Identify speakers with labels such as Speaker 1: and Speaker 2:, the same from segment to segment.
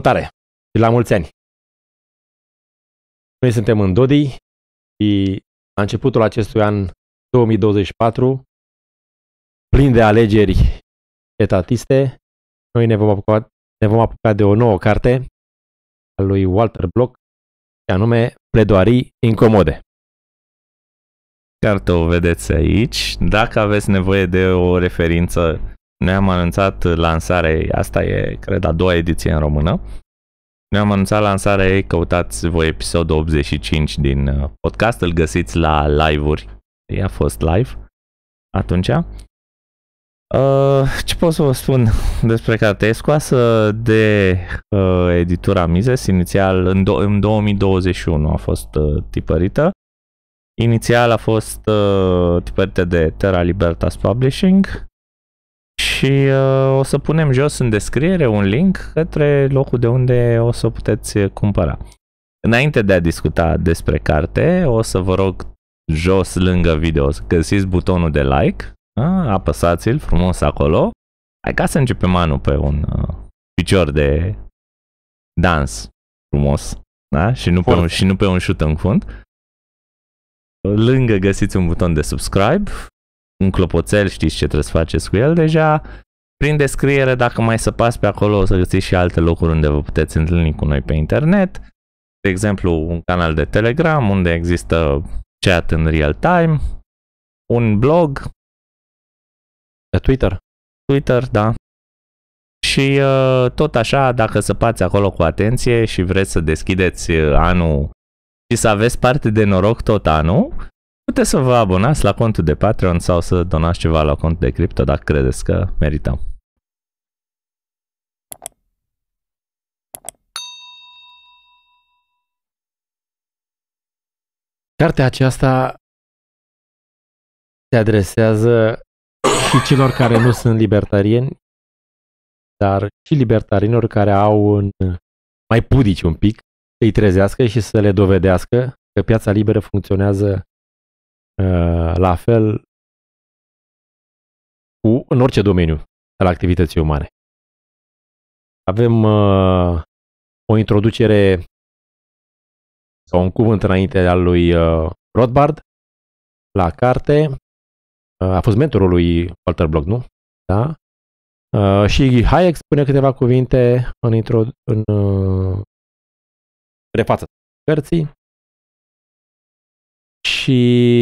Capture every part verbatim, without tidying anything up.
Speaker 1: Salutare și la mulți ani! Noi suntem în Dodi și la începutul acestui an două mii douăzeci și patru, plin de alegeri etatiste, noi ne vom apuca, ne vom apuca de o nouă carte a lui Walter Block, și anume Pledoarii incomode.
Speaker 2: Carte o vedeți aici. Dacă aveți nevoie de o referință, noi am anunțat lansarea, asta e, cred, a doua ediție în română. Noi am anunțat lansarea ei, căutați voi episodul optzeci și cinci din podcast, îl găsiți la live-uri. Ea a fost live atunci. Uh, ce pot să vă spun despre carte? E scoasă de uh, editura Mises, inițial în, do- în două mii douăzeci și unu a fost uh, tipărită. Inițial a fost uh, tipărită de Terra Libertas Publishing și uh, o să punem jos în descriere un link către locul de unde o să o puteți cumpăra. Înainte de a discuta despre carte, o să vă rog jos lângă video să găsiți butonul de like, a, apăsați-l frumos acolo, hai ca să începem anul pe un uh, picior de dans frumos, da? Și nu pe un, și nu pe un șut în fund. Lângă găsiți un buton de subscribe, un clopoțel, știți ce trebuie să faceți cu el deja. Prin descriere, dacă mai săpați pe acolo, o să găsiți și alte locuri unde vă puteți întâlni cu noi pe internet. De exemplu, un canal de Telegram unde există chat în real time, un blog,
Speaker 1: de Twitter.
Speaker 2: Twitter, da. Și uh, tot așa, dacă săpați acolo cu atenție și vreți să deschideți anul și să aveți parte de noroc tot anul, puteți să vă abonați la contul de Patreon sau să donați ceva la contul de cripto dacă credeți că merităm.
Speaker 1: Cartea aceasta se adresează și celor care nu sunt libertarieni, dar și libertarienilor care au un, mai pudici un pic, să-i trezească și să le dovedească că piața liberă funcționează uh, la fel cu, în orice domeniu al activității umane. Avem uh, o introducere sau un cuvânt înainte al lui uh, Rothbard la carte. Uh, a fost mentorul lui Walter Block, nu? Da? Uh, și Hayek spune câteva cuvinte în, intro, în uh, refață cărții și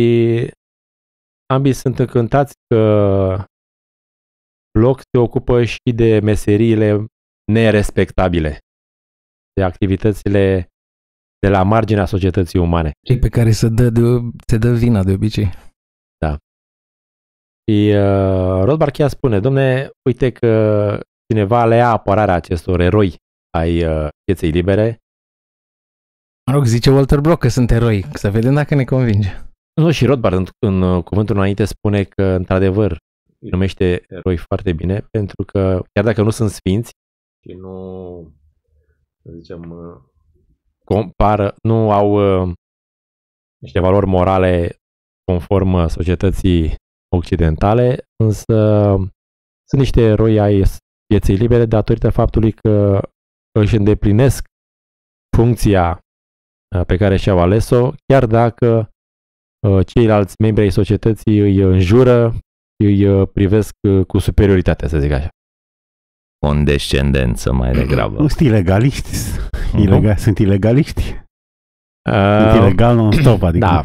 Speaker 1: ambii sunt încântați că Block se ocupă și de meseriile nerespectabile, de activitățile de la marginea societății umane.
Speaker 3: Cei pe care se dă, de, se dă vina de obicei.
Speaker 1: Da. Și uh, Rothbard chiar spune, domne, uite că cineva le ia apărarea acestor eroi ai uh, pieței libere.
Speaker 3: Mă rog, zice Walter Block că sunt eroi, să vedem dacă ne convinge.
Speaker 1: Nu, și Rothbard în, în cuvântul înainte spune că, într-adevăr, îi numește eroi foarte bine, pentru că, chiar dacă nu sunt sfinți și nu, să zicem, compară, nu au uh, niște valori morale conform societății occidentale, însă sunt niște eroi ai pieței libere datorită faptului că își îndeplinesc funcția pe care și-au ales-o, chiar dacă uh, ceilalți membri ai societății îi înjură și îi privesc cu superioritate, să zic așa.
Speaker 2: Condescendență mai degrabă.
Speaker 4: Nu sunt ilegaliști. Ilegal, sunt ilegaliști.
Speaker 1: Uh,
Speaker 4: sunt ilegal non-stop, adică.
Speaker 1: Da.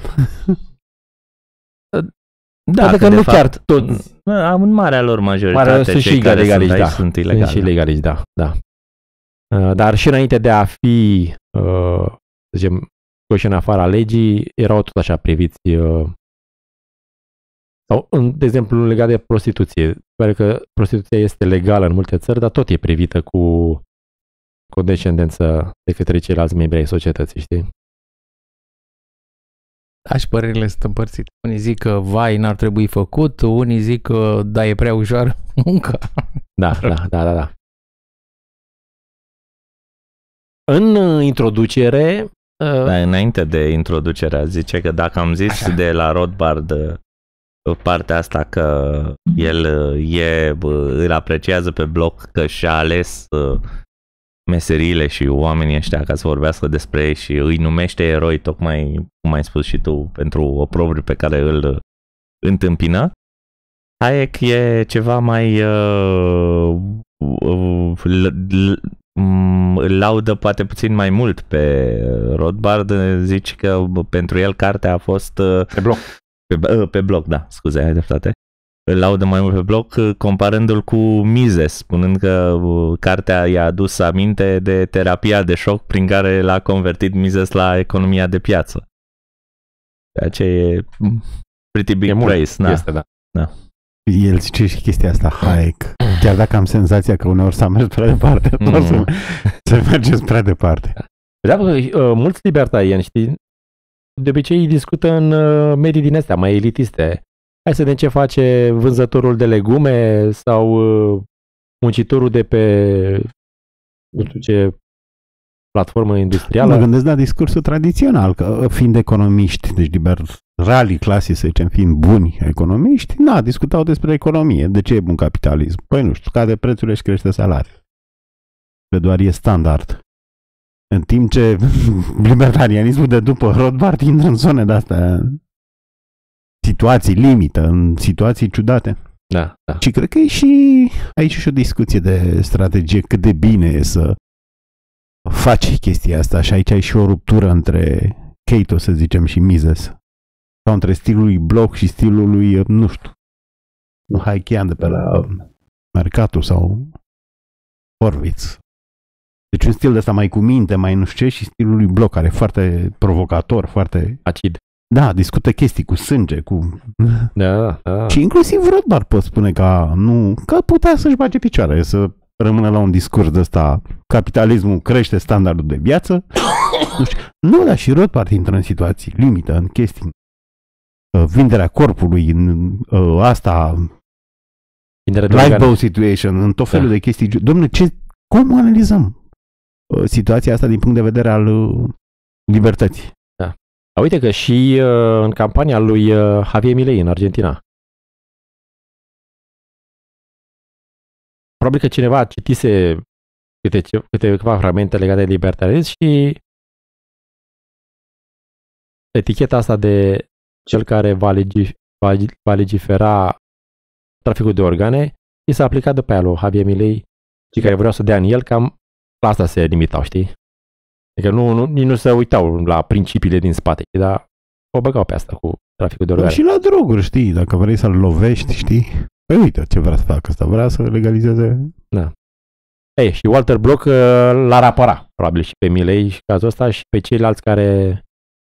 Speaker 2: Da,
Speaker 1: adică nu chiar tot.
Speaker 2: În marea lor majoritate,
Speaker 1: mare, sunt
Speaker 2: cei
Speaker 1: și
Speaker 2: care
Speaker 1: ilegaliști,
Speaker 2: sunt,
Speaker 1: da.
Speaker 2: sunt ilegali.
Speaker 1: Sunt și ilegaliști, da. da. Uh, dar și înainte de a fi, uh, să zicem, scoși în afara legii, erau tot așa priviți. Uh, sau, de exemplu, legat de prostituție. Pare că prostituția este legală în multe țări, dar tot e privită cu condescendență de către ceilalți membri ai societății, știi?
Speaker 3: Da, și părerile sunt împărțite. Unii zic că, vai, n-ar trebui făcut, unii zic că, da, e prea ușoară munca.
Speaker 1: Da, da, da, da, da. În introducere...
Speaker 2: Da, înainte de introducerea, zice că dacă am zis așa de la Rothbard partea asta că el e, îl apreciază pe Block că și-a ales meseriile și oamenii ăștia ca să vorbească despre ei și îi numește eroi, tocmai cum ai spus și tu, pentru oprobriu pe care îl întâmpină. Hayek e ceva mai uh, uh, îl laudă poate puțin mai mult pe Rothbard, zici că pentru el cartea a fost
Speaker 1: pe blog.
Speaker 2: Pe, pe blog, da, scuze, ai dreptate. Îl laudă mai mult pe blog comparându-l cu Mises, spunând că cartea i-a adus aminte de terapia de șoc prin care l-a convertit Mises la economia de piață. Ceea ce e pretty big
Speaker 1: e
Speaker 2: praise.
Speaker 1: Mult. Este, da.
Speaker 2: Da.
Speaker 4: El zice și chestia asta, Hayek. Chiar dacă am senzația că uneori s-a mers prea departe, mm. nu să, să mergeți prea departe.
Speaker 1: Da, mulți libertariani, știi, de obicei discută în medii din astea mai elitiste. Hai să vedem ce face vânzătorul de legume sau muncitorul de pe nu știu ce platformă industrială.
Speaker 4: Mă gândesc la discursul tradițional, că fiind economiști, deci liberalii clasici, să zicem, fiind buni economiști, na, discutau despre economie. De ce e bun capitalism? Păi nu știu, scade prețurile și crește salariul. Că doar e standard. În timp ce libertarianismul de după Rothbard intră în zone de-astea, situații limită, în situații ciudate.
Speaker 1: Da, da.
Speaker 4: Și cred că e și aici și o discuție de strategie, cât de bine e să faci chestia asta și aici ai și o ruptură între Cato, să zicem, și Mises. Sau între stilul lui Bloch și stilul lui, nu știu, nu Hayekian de pe la Mercator sau Horvitz. Deci un stil de ăsta mai cu minte, mai nu știu ce, și stilul lui Bloch, care e foarte provocator, foarte
Speaker 1: acid.
Speaker 4: Da, discută chestii cu sânge, cu...
Speaker 1: Da, da.
Speaker 4: Și inclusiv Rothbard pot spune că nu, că putea să-și bage picioare, să rămână la un discurs de ăsta, capitalismul crește standardul de viață. Nu știu. Nu, dar și Rothbard intră în situații limită, în chestii. Vinderea corpului, în uh, asta, lifeboat situation, în tot felul da. de chestii. Dom'le, ce, cum analizăm uh, situația asta din punct de vedere al uh, libertății?
Speaker 1: Da. Uite că și uh, în campania lui uh, Javier Milei în Argentina. Probabil că cineva citise câte, câteva fragmente legate de libertarism și eticheta asta de cel care va, legi, va, va legifera traficul de organe i s-a aplicat după aia lui Javier Milei, cei care vreau să dea în el, cam la asta se limitau, știi? Adică nu, nu, nici nu se uitau la principiile din spate, dar o băgau pe asta cu traficul de organe.
Speaker 4: Și la droguri, știi, dacă vrei să-l lovești, știi? Păi uite ce vrea să facă ăsta, vrea să legalizeze.
Speaker 1: Da. Ei, și Walter Block l-ar apăra, probabil, și pe Milei și cazul ăsta și pe ceilalți care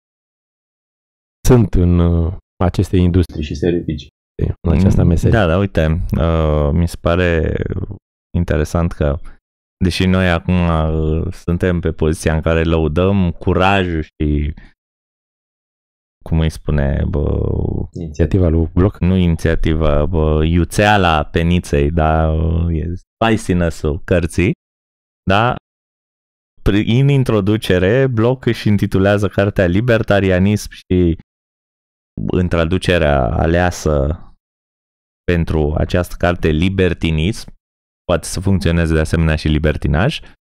Speaker 1: sunt în uh, aceste industrii și servicii, în această meserie.
Speaker 2: Da, da, uite, uh, mi se pare interesant că, deși noi acum uh, suntem pe poziția în care lăudăm curajul și, cum îi spune, bă,
Speaker 1: inițiativa lui Bloch.
Speaker 2: Nu inițiativa, bă, iuțeala peniței, dar e spiciness-ul cărții, da? În introducere, Bloch își intitulează cartea Libertarianism și în traducerea aleasă pentru această carte Libertinism, poate să funcționeze de asemenea și libertinaj,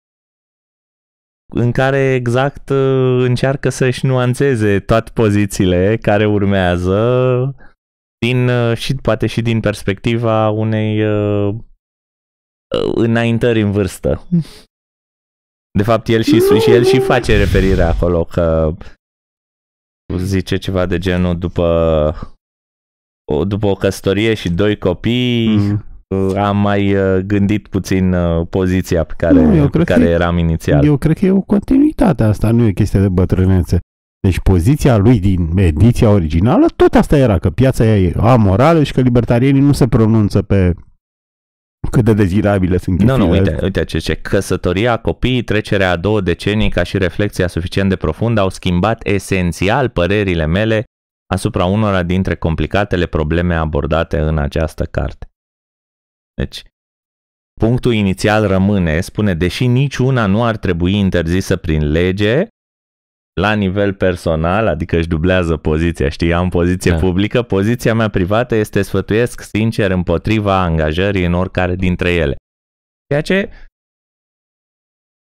Speaker 2: în care exact încearcă să-și nuanțeze toate pozițiile care urmează din, și poate și din perspectiva unei uh, înaintări în vârstă. De fapt, el și, și el și face referire acolo că zice ceva de genul după după o căsătorie și doi copii mm. am mai gândit puțin poziția pe care, nu, pe care eram inițial.
Speaker 4: Eu cred că e o continuitate asta, nu e chestia de bătrânețe. Deci poziția lui din ediția originală, tot asta era, că piața e amorală și că libertarienii nu se pronunță pe cât de dezirabile sunt chestiile.
Speaker 2: Nu, nu, uite, uite ce ce căsătoria, copiii, trecerea a două decenii ca și reflexia suficient de profundă au schimbat esențial părerile mele asupra unora dintre complicatele probleme abordate în această carte. Deci, punctul inițial rămâne, spune, deși niciuna nu ar trebui interzisă prin lege, la nivel personal, adică își dublează poziția, știi, am poziție da. publică, poziția mea privată este sfătuiesc sincer împotriva angajării în oricare dintre ele. Ceea ce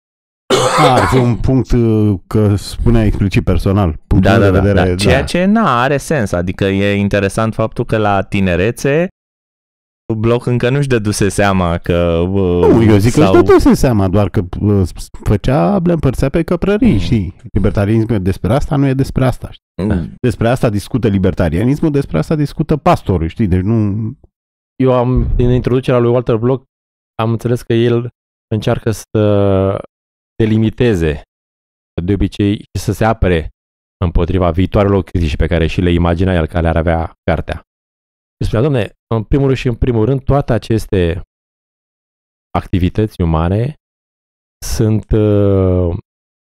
Speaker 4: Ar fi un punct uh, că spunea explicit personal.
Speaker 2: Da, da,
Speaker 4: de
Speaker 2: da,
Speaker 4: vedere,
Speaker 2: da. Ceea ce n-a are sens. Adică e interesant faptul că la tinerețe Bloc încă nu-și dăduse seama că... Uh,
Speaker 4: nu, eu zic
Speaker 2: sau...
Speaker 4: că își dăduse seama, doar că uh, făcea, le împărțea pe căprării, mm. știi? Libertarianismul e despre asta, nu e despre asta, știi? Mm. Despre asta discută libertarianismul, despre asta discută pastorul, știi? Deci nu...
Speaker 1: Eu am, din introducerea lui Walter Block, am înțeles că el încearcă să delimiteze de obicei și să se apere împotriva viitoarelor critici pe care și le imagina el că le-ar avea cartea. Și spunea, dom'le, în primul rând și în primul rând, toate aceste activități umane sunt, uh,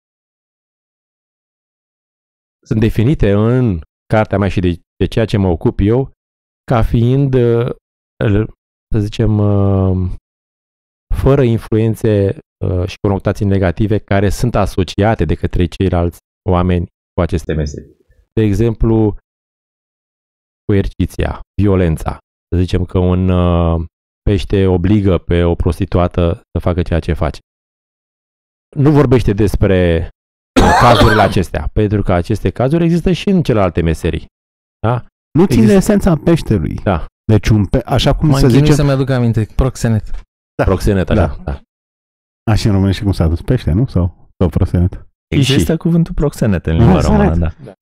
Speaker 1: sunt definite în cartea mea și de, de ceea ce mă ocup eu ca fiind, uh, să zicem, uh, fără influențe uh, și conotații negative care sunt asociate de către ceilalți oameni cu aceste meserii. De exemplu, coerciția, violența. Să zicem că un uh, pește obligă pe o prostituată să facă ceea ce face. Nu vorbește despre uh, cazurile acestea, pentru că aceste cazuri există și în celelalte meserii. Da?
Speaker 4: Nu țin de esența peștelui.
Speaker 1: Da.
Speaker 4: Deci un pe... așa cum
Speaker 3: mă
Speaker 4: să zicem...
Speaker 3: să-mi aduc aminte, proxenet.
Speaker 1: Da. Proxenet, așa. Da. Da.
Speaker 4: Așa în românește cum s-a dus pește, nu? Sau, sau proxenet?
Speaker 2: Există și cuvântul proxenet în limba română, da. da.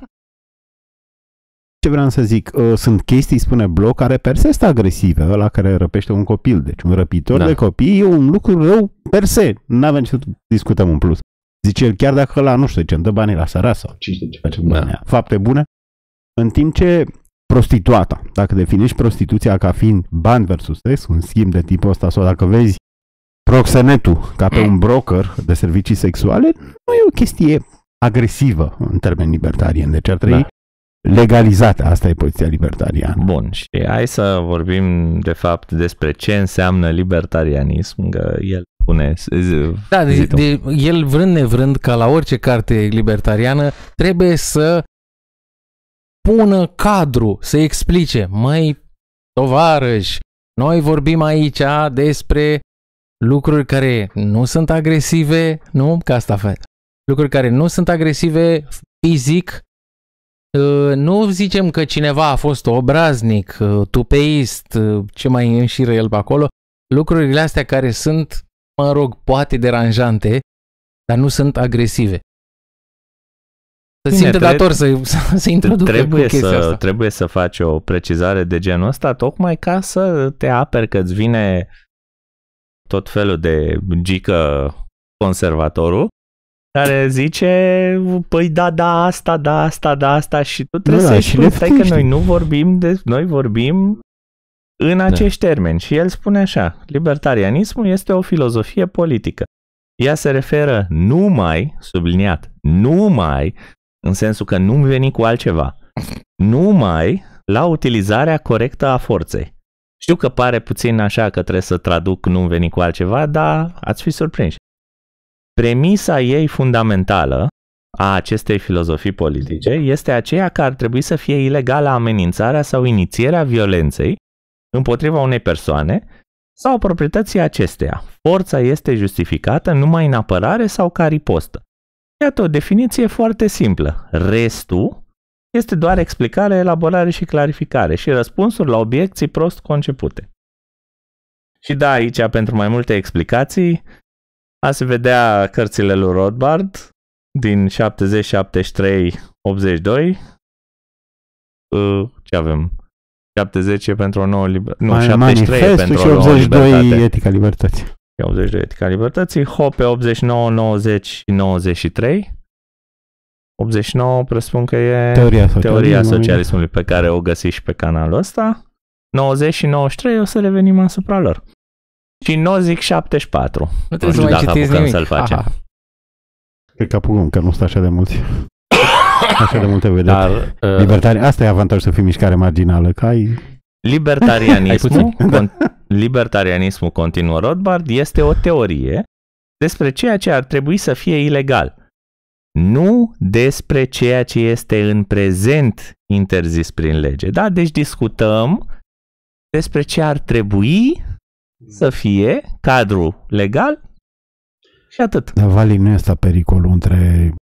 Speaker 4: Ce vreau să zic, uh, sunt chestii, spune Bloch, care per se este agresive, ăla care răpește un copil. Deci un răpitor da. de copii e un lucru rău per se. Nu avem ce discutăm în plus. Zice el, chiar dacă ăla, nu știu ce, îmi dă banii la sărat sau ce știu ce face da. banii, fapte bune. În timp ce prostituata, dacă definești prostituția ca fiind bani versus sex, un schimb de tipul ăsta, sau dacă vezi proxenetul ca pe un broker de servicii sexuale, nu e o chestie agresivă în termeni libertarieni. Deci ar trebui da. legalizată. Asta e poziția libertariană.
Speaker 2: Bun, și hai să vorbim de fapt despre ce înseamnă libertarianism, că el spune...
Speaker 3: Da, de, de, el vrând nevrând, ca la orice carte libertariană, trebuie să pună cadru, să explice, măi, tovarăși, noi vorbim aici despre lucruri care nu sunt agresive, nu? Că asta face. Lucruri care nu sunt agresive fizic. Nu zicem că cineva a fost obraznic, tupeist, ce mai înșiră el pe acolo. Lucrurile astea care sunt, mă rog, poate deranjante, dar nu sunt agresive. Să simte dator să, să, să introducă
Speaker 2: trebuie
Speaker 3: cu chestia
Speaker 2: să,
Speaker 3: asta.
Speaker 2: Trebuie să faci o precizare de genul ăsta, tocmai ca să te aperi că îți vine tot felul de gică conservatorul, care zice, păi da, da, asta, da, asta, da, asta și tu trebuie da, să spui, stai că noi nu vorbim, de, noi vorbim în acești da. termeni. Și el spune așa, libertarianismul este o filozofie politică. Ea se referă numai, subliniat, numai, în sensul că nu veni cu altceva, numai la utilizarea corectă a forței. Știu că pare puțin așa că trebuie să traduc nu veni cu altceva, dar ați fi surprinși. Premisa ei fundamentală a acestei filozofii politice este aceea că ar trebui să fie ilegală amenințarea sau inițierea violenței împotriva unei persoane sau proprietății acesteia. Forța este justificată numai în apărare sau ca ripostă. Iată o definiție foarte simplă. Restul este doar explicare, elaborare și clarificare și răspunsuri la obiecții prost concepute. Și da, aici, pentru mai multe explicații, a se vedea cărțile lui Rothbard din șaptezeci, șaptezeci și trei, optzeci și doi. Ce avem? șaptezeci e pentru o nouă libertate. Nu, șaptezeci și trei e pentru o nouă libertate.
Speaker 4: optzeci și doi Etica Libertății.
Speaker 2: optzeci și doi Etica Libertății. Hoppe optzeci și nouă, nouăzeci și nouăzeci și trei. optzeci și nouă presupun că e
Speaker 4: teoria,
Speaker 2: teoria socialismului pe care o găsiți și pe canalul ăsta. nouăzeci și nouăzeci și trei o să revenim asupra lor. Și nu zic șaptezeci și patru.
Speaker 3: Nu trebuie să mai citiți nimic.
Speaker 2: Să-l facem. Aha.
Speaker 4: Cred că apucăm, că nu sunt așa de mulți. Așa de multe vedete.
Speaker 1: Dar, uh...
Speaker 4: Libertari... Asta e avantajul să fii mișcare marginală, că ai...
Speaker 2: Libertarianismul, con... libertarianismul, continuă Rothbard, este o teorie despre ceea ce ar trebui să fie ilegal. Nu despre ceea ce este în prezent interzis prin lege. Da? Deci discutăm despre ce ar trebui să fie cadrul legal Și atât.
Speaker 4: Dar, Vali, nu este pericolul între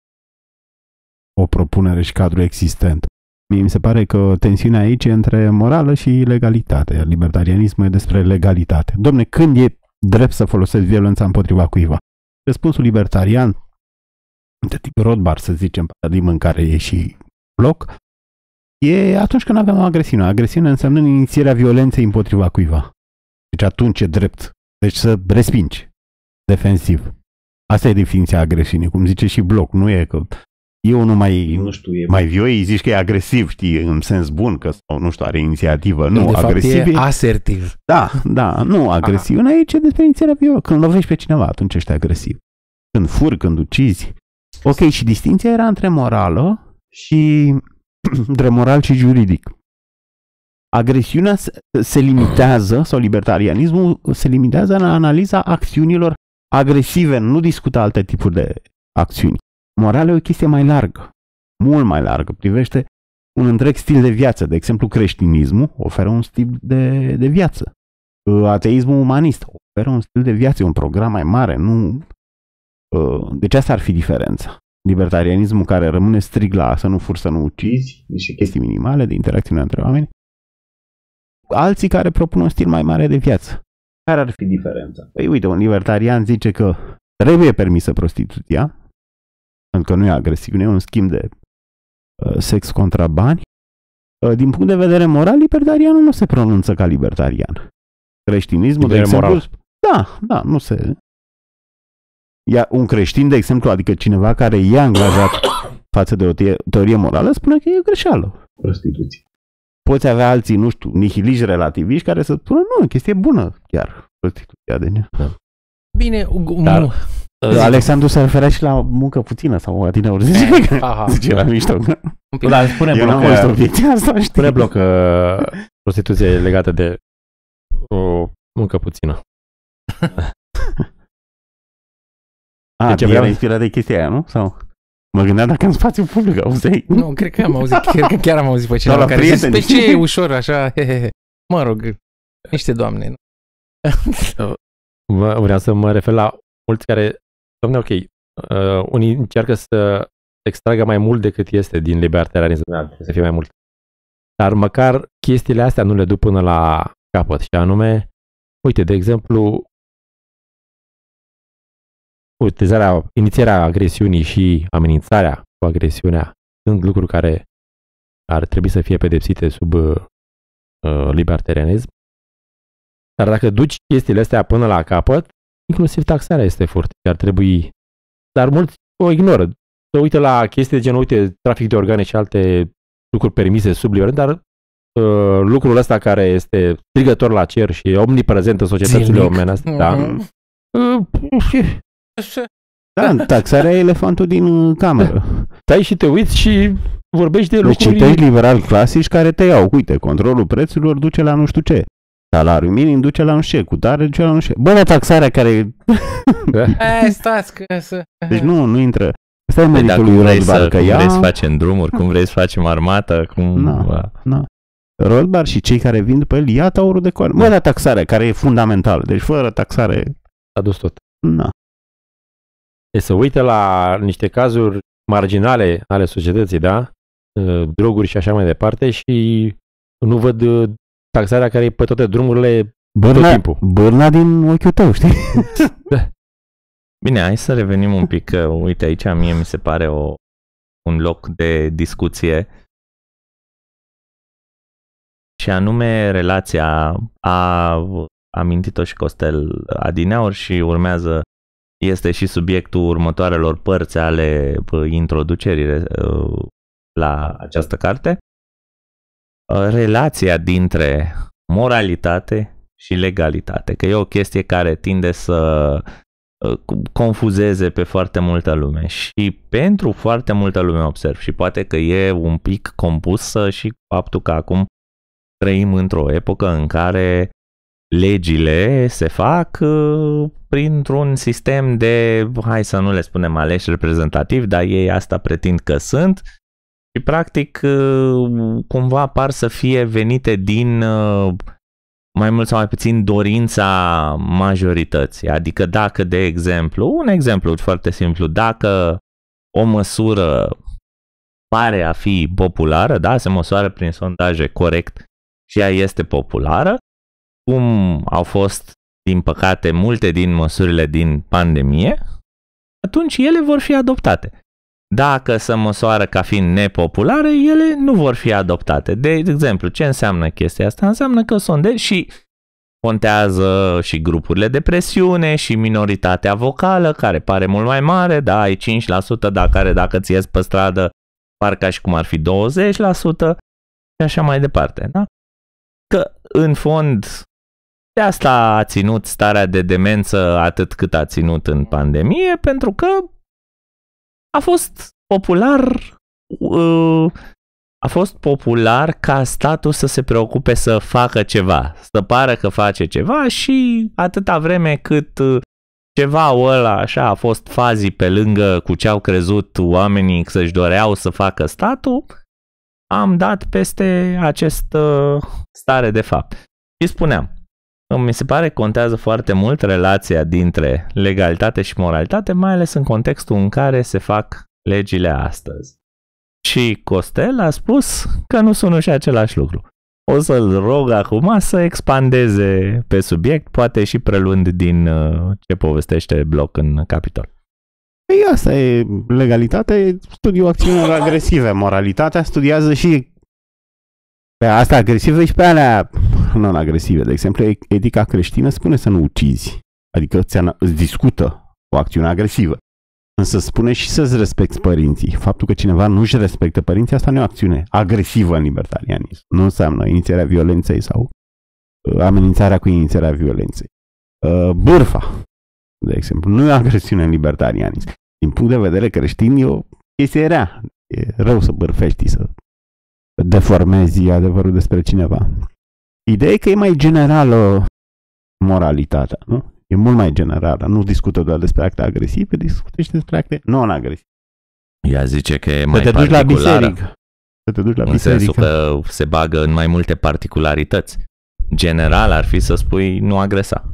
Speaker 4: o propunere și cadrul existent. Mie mi se pare că tensiunea aici e între morală și legalitate, iar libertarianismul e despre legalitate. Dom'le, când e drept să folosesc violența împotriva cuiva? Răspunsul libertarian, de tip Rothbard, să zicem, paradigmă în care e și Bloch, e atunci când avem o agresiune. Agresiune însemnând inițierea violenței împotriva cuiva. Deci atunci e drept. Deci să respingi. Defensiv. Asta e definiția agresiunii, cum zice și Bloch. Nu e că eu nu mai, nu știu, e mai vioi, zici că e agresiv, știi, în sens bun, că sau, nu știu, are inițiativă. Nu,
Speaker 3: de
Speaker 4: agresiv
Speaker 3: fapt e
Speaker 4: e
Speaker 3: asertiv.
Speaker 4: Da, da, nu, agresiunea aici e despre inițierea violentă. Când lovești pe cineva, atunci ești agresiv. Când furi, când ucizi. Ok, și distinția era între morală și între moral și juridic. Agresiunea se, se limitează, sau libertarianismul se limitează în analiza acțiunilor agresive, nu discută alte tipuri de acțiuni. Morala e o chestie mai largă, mult mai largă, privește un întreg stil de viață. De exemplu, creștinismul oferă un stil de, de viață. Ateismul umanist oferă un stil de viață, un program mai mare. Nu... Deci asta ar fi diferența. Libertarianismul care rămâne strict la să nu furi, să nu ucizi, niște chestii minimale de interacțiune între oameni. Alții care propun un stil mai mare de viață. Care ar fi diferența? Păi uite, un libertarian zice că trebuie permisă prostituția, pentru că nu e agresiune, e un schimb de uh, sex contra bani. Uh, din punct de vedere moral, libertarianul nu se pronunță ca libertarian. Creștinismul, de, de exemplu, moral. Da, da, nu se... Ia un creștin, de exemplu, adică cineva care e angajat față de o teorie morală, spune că e greșeală prostituție. Poți avea alții, nu știu, nihiliști relativiști care să spună, nu, chestie bună chiar prostituția de ne. Da.
Speaker 3: Bine,
Speaker 4: dar, uh, Alexandru se referea și la muncă puțină sau la tine ori zice,
Speaker 3: aha,
Speaker 4: zice la mișto.
Speaker 1: Dar spune Bloch că, spune Bloch că prostituția e legată de o muncă puțină.
Speaker 4: A, deci era inspirat de chestia aia, nu? Sau... Mă gândeam dacă în spațiu public auzeai.
Speaker 3: Nu, cred că am auzit, cred că chiar am auzit pe cineva care zice, pe ce e ușor așa, he, he, he. Mă rog, niște doamne.
Speaker 1: Vreau să mă refer la mulți care, doamne, ok, uh, unii încearcă să extragă mai mult decât este din libertarianism, trebuie să fie mai mult. Dar măcar chestiile astea nu le duc până la capăt, și anume, uite, de exemplu, utilizarea, inițierea agresiunii și amenințarea cu agresiunea sunt lucruri care ar trebui să fie pedepsite sub uh, libertarianism. Dar dacă duci chestiile astea până la capăt, inclusiv taxarea este foarte și ar trebui... Dar mulți o ignoră. Se uită la chestii de genul, uite, trafic de organe și alte lucruri permise sub libertarianism, dar uh, lucrul ăsta care este strigător la cer și omniprezent în societățile omenească, da. Uh,
Speaker 4: Da, taxarea e elefantul din cameră.
Speaker 1: Stai și te uiți și vorbești de
Speaker 4: deci
Speaker 1: lucruri...
Speaker 4: Deci citești liberali clasici care te iau. Uite, controlul prețurilor duce la nu știu ce. Salariul minim duce la nu știu ce. Cutare duce la nu știu ce. Bă, la taxarea care...
Speaker 3: Hai, stați că să...
Speaker 4: Deci nu, nu intră... Asta e
Speaker 2: păi
Speaker 4: meritul lui Rothbard.
Speaker 2: Cum
Speaker 4: ea...
Speaker 2: vrei să facem drumuri, cum vrei să facem armată, cum...
Speaker 4: No, no. Rothbard și cei care vin după el ia taurul de coarne. Bă, la taxarea care e fundamentală. Deci fără taxare...
Speaker 1: A dus tot.
Speaker 4: Na.
Speaker 1: E să uite la niște cazuri marginale ale societății, da? Droguri și așa mai departe și nu văd taxarea care e pe toate drumurile bârna, tot timpul.
Speaker 4: Bârna din ochiul tău, știi?
Speaker 2: Da. Bine, hai să revenim un pic. Uite, aici mie mi se pare o, un loc de discuție și anume relația, a amintit-o și Costel adineauri și urmează, este și subiectul următoarelor părți ale introducerii la această carte. Relația dintre moralitate și legalitate, că e o chestie care tinde să confuzeze pe foarte multă lume și pentru foarte multă lume observ și poate că e un pic compusă și faptul că acum trăim într-o epocă în care legile se fac uh, printr-un sistem de, hai să nu le spunem aleși reprezentativ, dar ei asta pretind că sunt și practic uh, cumva par să fie venite din uh, mai mult sau mai puțin dorința majorității. Adică dacă, de exemplu, un exemplu foarte simplu, dacă o măsură pare a fi populară, da, se măsoară prin sondaje corect și ea este populară, cum au fost, din păcate, multe din măsurile din pandemie, atunci ele vor fi adoptate. Dacă se măsoară ca fiind nepopulare, ele nu vor fi adoptate. De exemplu, ce înseamnă chestia asta? Înseamnă că sondezi și contează și grupurile de presiune și minoritatea vocală, care pare mult mai mare, da, ai cinci la sută, dar care dacă ți ies pe stradă, parcă și cum ar fi douăzeci la sută și așa mai departe, da? Că, în fond, de asta a ținut starea de demență atât cât a ținut în pandemie, pentru că a fost popular uh, a fost popular ca statul să se preocupe să facă ceva, să pară că face ceva și atâta vreme cât ceva ăla așa a fost fazii pe lângă cu ce au crezut oamenii să-și doreau să facă statul, am dat peste această stare de fapt. Și spuneam, mi se pare că contează foarte mult relația dintre legalitate și moralitate, mai ales în contextul în care se fac legile astăzi. Și Costel a spus că nu sunt și același lucru. O să-l rog acum să expandeze pe subiect, poate și preluând din ce povestește Bloc în Capitol.
Speaker 4: Păi asta e legalitate, studiu acțiunilor agresive. Moralitatea studiază și pe asta agresivă și pe alea non-agresive. De exemplu, etica creștină spune să nu ucizi. Adică îți discută o acțiune agresivă. Însă spune și să-ți respecti părinții. Faptul că cineva nu-și respectă părinții, asta nu e o acțiune agresivă în libertarianism. Nu înseamnă inițierea violenței sau amenințarea cu inițierea violenței. Bârfa, de exemplu, nu e o agresiune în libertarianism. Din punct de vedere creștin, e o chestie rea. E rău să bârfești, să deformezi adevărul despre cineva. Ideea e că e mai generală moralitatea, nu? E mult mai generală. Nu discută doar despre acte agresive, discută și despre acte non-agresive.
Speaker 2: Ea zice că e mai
Speaker 4: să te duci la
Speaker 2: particulară.
Speaker 4: biserică. Să te duci la
Speaker 2: în
Speaker 4: biserică.
Speaker 2: sensul că se bagă în mai multe particularități. General ar fi să spui nu agresa.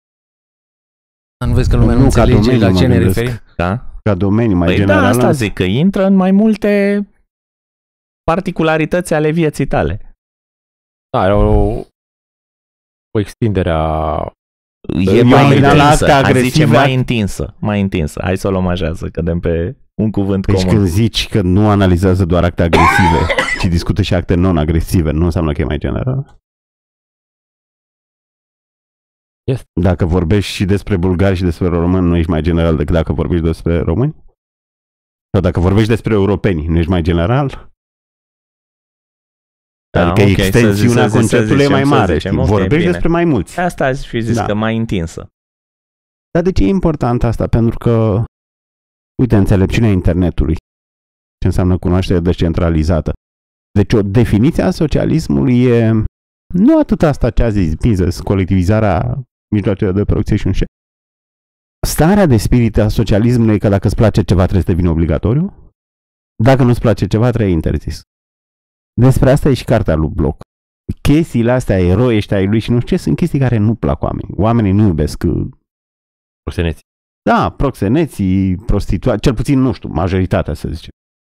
Speaker 3: Nu vezi că lumea nu,
Speaker 4: Nu,
Speaker 3: înțelege
Speaker 4: domeniu
Speaker 3: la ce
Speaker 4: mă
Speaker 3: ne
Speaker 4: gândesc.
Speaker 3: referim?
Speaker 2: Da?
Speaker 4: Ca domeniu mai
Speaker 2: Păi
Speaker 4: general.
Speaker 2: da, asta zic, că intră în mai multe particularități ale vieții tale.
Speaker 1: Da, are o, o extindere a...
Speaker 2: E
Speaker 4: Eu
Speaker 2: mai
Speaker 4: am venit la
Speaker 2: întinsă,
Speaker 4: acte
Speaker 2: a zice
Speaker 4: agresive.
Speaker 2: mai întinsă, mai întinsă. Hai să o luăm așa, să cădem pe un cuvânt
Speaker 4: Deci
Speaker 2: comun.
Speaker 4: când zici că nu analizează doar acte agresive, ci discută și acte non-agresive, nu înseamnă că e mai general?
Speaker 1: Este.
Speaker 4: Dacă vorbești și despre bulgari și despre români, nu ești mai general decât dacă vorbești despre români? Sau dacă vorbești despre europeni, nu ești mai general?
Speaker 2: Da,
Speaker 4: Adică
Speaker 2: ok,
Speaker 4: extensiunea
Speaker 2: să zi- să
Speaker 4: conceptului
Speaker 2: zicem,
Speaker 4: e mai
Speaker 2: să
Speaker 4: mare.
Speaker 2: zicem,
Speaker 4: știi?
Speaker 2: ok,
Speaker 4: Vorbești
Speaker 2: bine.
Speaker 4: despre mai mulți.
Speaker 2: Asta aș fi zis
Speaker 4: Da.
Speaker 2: că mai întinsă.
Speaker 4: Dar de ce e important asta? Pentru că, uite, înțelepciunea internetului, ce înseamnă cunoaștere descentralizată. Deci o definiție a socialismului e nu atât asta ce a zis Mises, colectivizarea mijloacelor de producție și un șef. Starea de spirit a socialismului e că dacă îți place ceva trebuie să devină obligatoriu, dacă nu-ți place ceva trebuie interzis. Despre asta e și cartea lui Bloch. Chestiile astea, eroi ăștia ai lui și nu știu ce, sunt chestii care nu plac oamenii. Oamenii nu iubesc.
Speaker 1: Proseneții.
Speaker 4: Da, proxeneții, prostituați, cel puțin, nu știu, majoritatea, să zicem.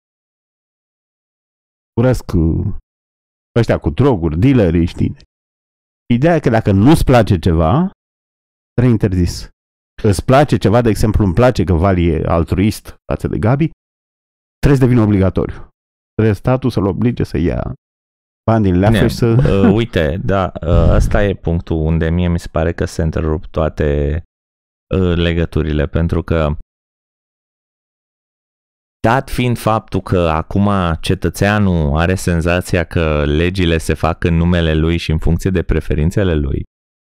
Speaker 4: Urăsc ăștia cu droguri, dealerii, știi? Ideea e că dacă nu-ți place ceva, trebuie interzis. Îți place ceva, de exemplu, îmi place că Vali e altruist față de Gabi, trebuie să devină obligatoriu. Trebuie statul să-l oblige să ia bani din leafă
Speaker 2: Ne,
Speaker 4: și să...
Speaker 2: uh, uite, da, uh, ăsta e punctul unde mie mi se pare că se întrerup toate uh, legăturile, pentru că dat fiind faptul că acum cetățeanul are senzația că legile se fac în numele lui și în funcție de preferințele lui,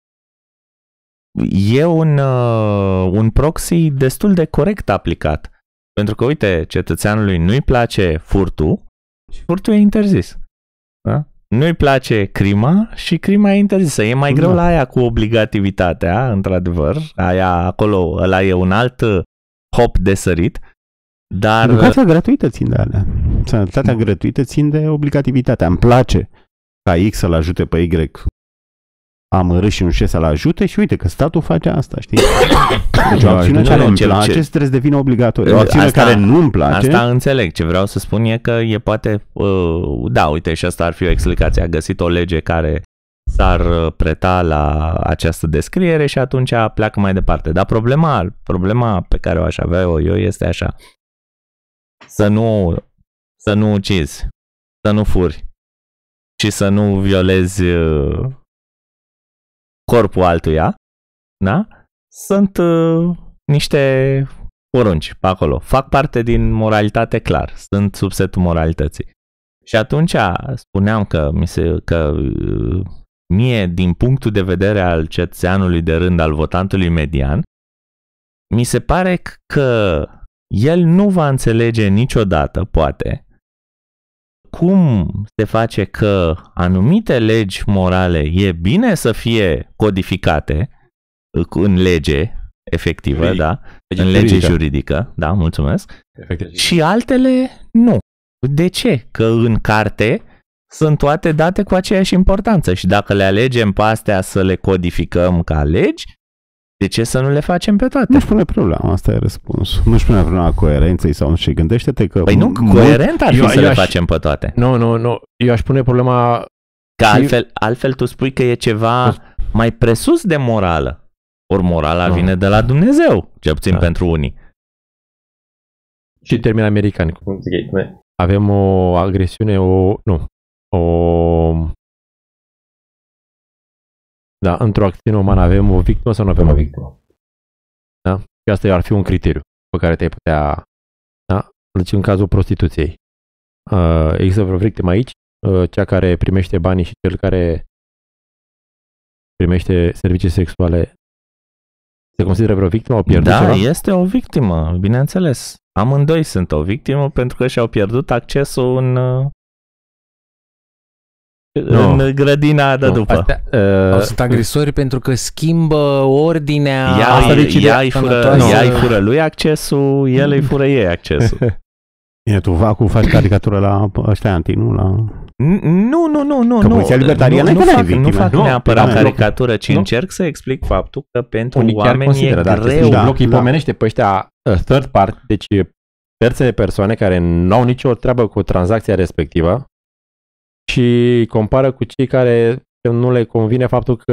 Speaker 2: e un, uh, un proxy destul de corect aplicat. Pentru că, uite, cetățeanului nu-i place furtul și furtul e interzis. Da? Nu-i place crima și crima e interzisă. E mai greu
Speaker 4: Da.
Speaker 2: la aia cu obligativitatea, într-adevăr. Aia acolo, ăla e un alt hop de sărit. Dar...
Speaker 4: Educația gratuită țin de alea. Sănătatea gratuită țin de obligativitatea. Îmi place ca X să-l ajute pe Y amărât și nu știu ce să-l ajute și uite că statul face asta, știi? Deci o acțiune care îmi place trebuie să devină obligatorie. O acțiune asta, care nu-mi place...
Speaker 2: Asta înțeleg. Ce vreau să spun e că e poate... Uh, da, uite, și asta ar fi o explicație. A găsit o lege care s-ar preta la această descriere și atunci pleacă mai departe. Dar problema, problema pe care o aș avea eu este așa. Să nu, să nu ucizi, să nu furi și să nu violezi corpul altuia, da? Sunt uh, niște porunci pe acolo. Fac parte din moralitate, clar. Sunt subsetul moralității. Și atunci spuneam că, mi se, că uh, mie, din punctul de vedere al cetățeanului de rând, al votantului median, mi se pare că el nu va înțelege niciodată, poate, cum se face că anumite legi morale e bine să fie codificate în lege efectivă, Juridic. da, lege în lege juridică. juridică, da, mulțumesc, Efectiv. și altele nu. De ce? Că în carte sunt toate date cu aceeași importanță și dacă le alegem pe astea să le codificăm ca legi, de ce să nu le facem pe toate?
Speaker 4: Nu-și pune problema, asta e răspunsul. Nu-și pune problema coerenței sau nu știu, gândește-te că...
Speaker 2: Păi nu, coerent ar fi eu, să eu le aș... facem pe toate.
Speaker 1: Nu, nu, nu, eu aș pune problema...
Speaker 2: Că altfel, altfel tu spui că e ceva mai presus de morală. Ori morala no. vine de la Dumnezeu, cel puțin da. pentru unii.
Speaker 1: Și în termeni americani, cum zic, avem o agresiune, o... nu, o... Da, într-o acțiune umană avem o victimă sau nu avem o victimă? Da? Și asta ar fi un criteriu pe care te-ai putea... Da? Deci în cazul prostituției. Uh, există vreo victimă aici? Uh, cea care primește banii și cel care primește servicii sexuale se consideră vreo victimă? Au pierdut
Speaker 2: da,
Speaker 1: ceva?
Speaker 2: este o victimă, bineînțeles. Amândoi sunt o victimă pentru că și-au pierdut accesul în... No. în grădina de no. după. Astea,
Speaker 3: uh, sunt agresori pentru că schimbă ordinea.
Speaker 2: Ea, asta decide, ea, îi fură, no. ea îi fură lui accesul, el îi fură ei accesul.
Speaker 4: Bine, tu Vacu faci caricatură la ăștia anti, nu la...
Speaker 2: Nu, nu, nu, nu.
Speaker 4: Că poliția libertariană
Speaker 2: nu, nu, fac, nu fac
Speaker 4: nu,
Speaker 2: neapărat
Speaker 4: da,
Speaker 2: caricatură, ci
Speaker 4: nu.
Speaker 2: încerc să explic faptul că pentru
Speaker 1: unii
Speaker 2: oameni e
Speaker 1: da,
Speaker 2: greu.
Speaker 1: Da, bloc îi da. pomenește pe ăștia third party, deci terțe persoane care nu au nicio treabă cu tranzacția respectivă și compară cu cei care nu le convine faptul că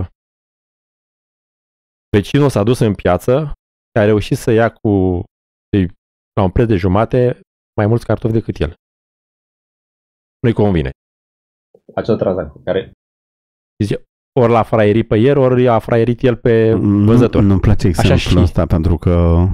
Speaker 1: vecinul s-a dus în piață, și a reușit să ia cu la un preț de jumate mai mulți cartofi decât el. Nu-i convine acea tranzacție care zice, ori l-a fraierit pe el, ori a fraierit el pe vânzător.
Speaker 4: Nu, nu-mi place exemplul ăsta pentru că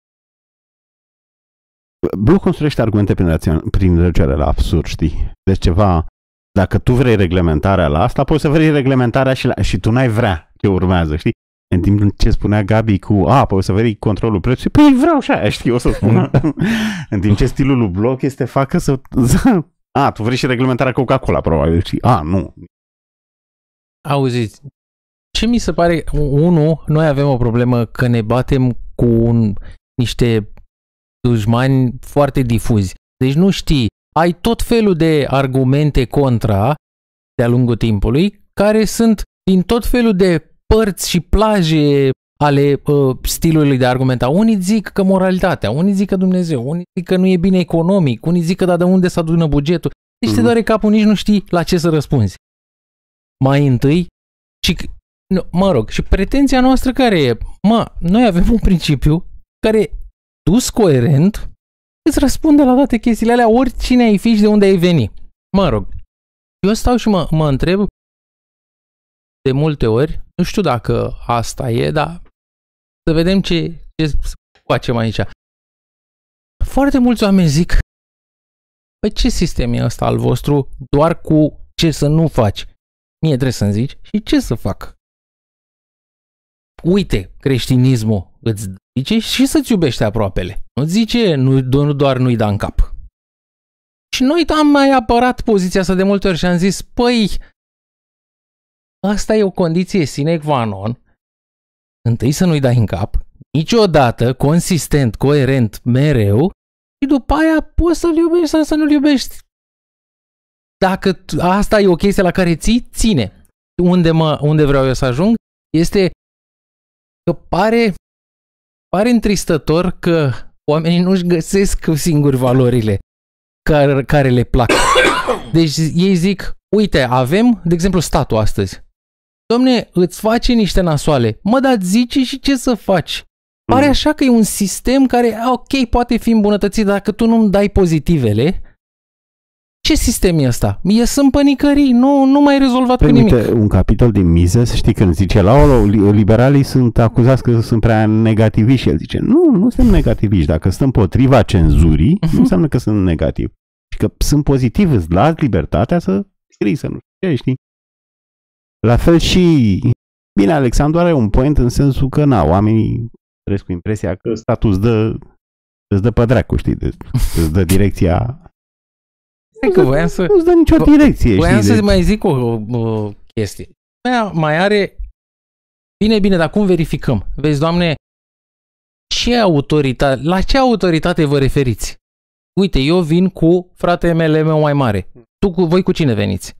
Speaker 4: Bloc construiește argumente prin, prin reducere la absurd, știi? Deci ceva, dacă tu vrei reglementarea la asta, poți să vrei reglementarea și, la, și tu n-ai vrea ce urmează, știi? În timp ce spunea Gabi cu, a, poți să vrei controlul prețului, păi vreau și aia, știi, o să spun. În timp ce stilul lui Bloc este facă să... A, tu vrei și reglementarea Coca-Cola, probabil, și a, nu.
Speaker 3: Auziți, ce mi se pare, unu, noi avem o problemă că ne batem cu un, niște dușmani foarte difuzi. Deci nu știi, ai tot felul de argumente contra de-a lungul timpului, care sunt din tot felul de părți și plaje ale uh, stilului de a argumenta. Unii zic că moralitatea, unii zic că Dumnezeu, unii zic că nu e bine economic, unii zic că da, de unde se adună bugetul. Deci mm-hmm. te doare capul, nici nu știi la ce să răspunzi. Mai întâi, și, nu, mă rog, și pretenția noastră care e? Mă, noi avem un principiu care, dus coerent, îți răspunde la toate chestiile alea, oricine ai fi și de unde ai veni. Mă rog, eu stau și mă, mă întreb de multe ori, nu știu dacă asta e, dar să vedem ce, ce facem aici. Foarte mulți oameni zic, păi ce sistem e ăsta al vostru, doar cu ce să nu faci? Mie trebuie să-mi zici și ce să fac? Uite, creștinismul îți zice și să-ți iubești aproapele. Nu zice, nu, nu doar nu-i da în cap. Și noi am mai apărat poziția asta de multe ori și am zis, păi, asta e o condiție sine qua non. Întâi să nu-i dai în cap, niciodată, consistent, coerent, mereu, și după aia poți să-l iubești sau să nu-l iubești. Dacă asta e o chestie la care ții, ține. unde, mă, unde vreau eu să ajung este că pare, pare întristător că oamenii nu-și găsesc singuri valorile care, care le plac. Deci ei zic, uite, avem, de exemplu, statul astăzi. Dom'le, îți face niște nasoale. Mă, dar zice și ce să faci. Pare așa că e un sistem care, ok, poate fi îmbunătățit, dar dacă tu nu-mi dai pozitivele, ce sistem e ăsta? E sunt pănicării, nu, nu mai ai rezolvat
Speaker 4: păi,
Speaker 3: cu nimic.
Speaker 4: Uite, un capitol din Mises, știi când zice, la liberalii sunt acuzați că sunt prea negativiști și el zice, nu, nu suntem negativiști, dacă sunt împotriva cenzurii, uh-huh. nu înseamnă că sunt negativi. Și că sunt pozitiv, îți las libertatea să scrii, să nu știu ce, știi? La fel și, bine, Alexandru are un point în sensul că, na, oamenii trăiesc cu impresia că statul îți dă, îți dă pe dracu, știi, îți dă direcția.
Speaker 3: Că voiam să,
Speaker 4: nu-ți dă nicio direcție.
Speaker 3: Voiam
Speaker 4: știi,
Speaker 3: să
Speaker 4: de...
Speaker 3: mai zic o, o chestie. Mai are, bine, bine, dar cum verificăm? Vezi, Doamne, ce autoritate, la ce autoritate vă referiți? Uite, eu vin cu fratele meu mai mare. Tu cu voi cu cine veniți?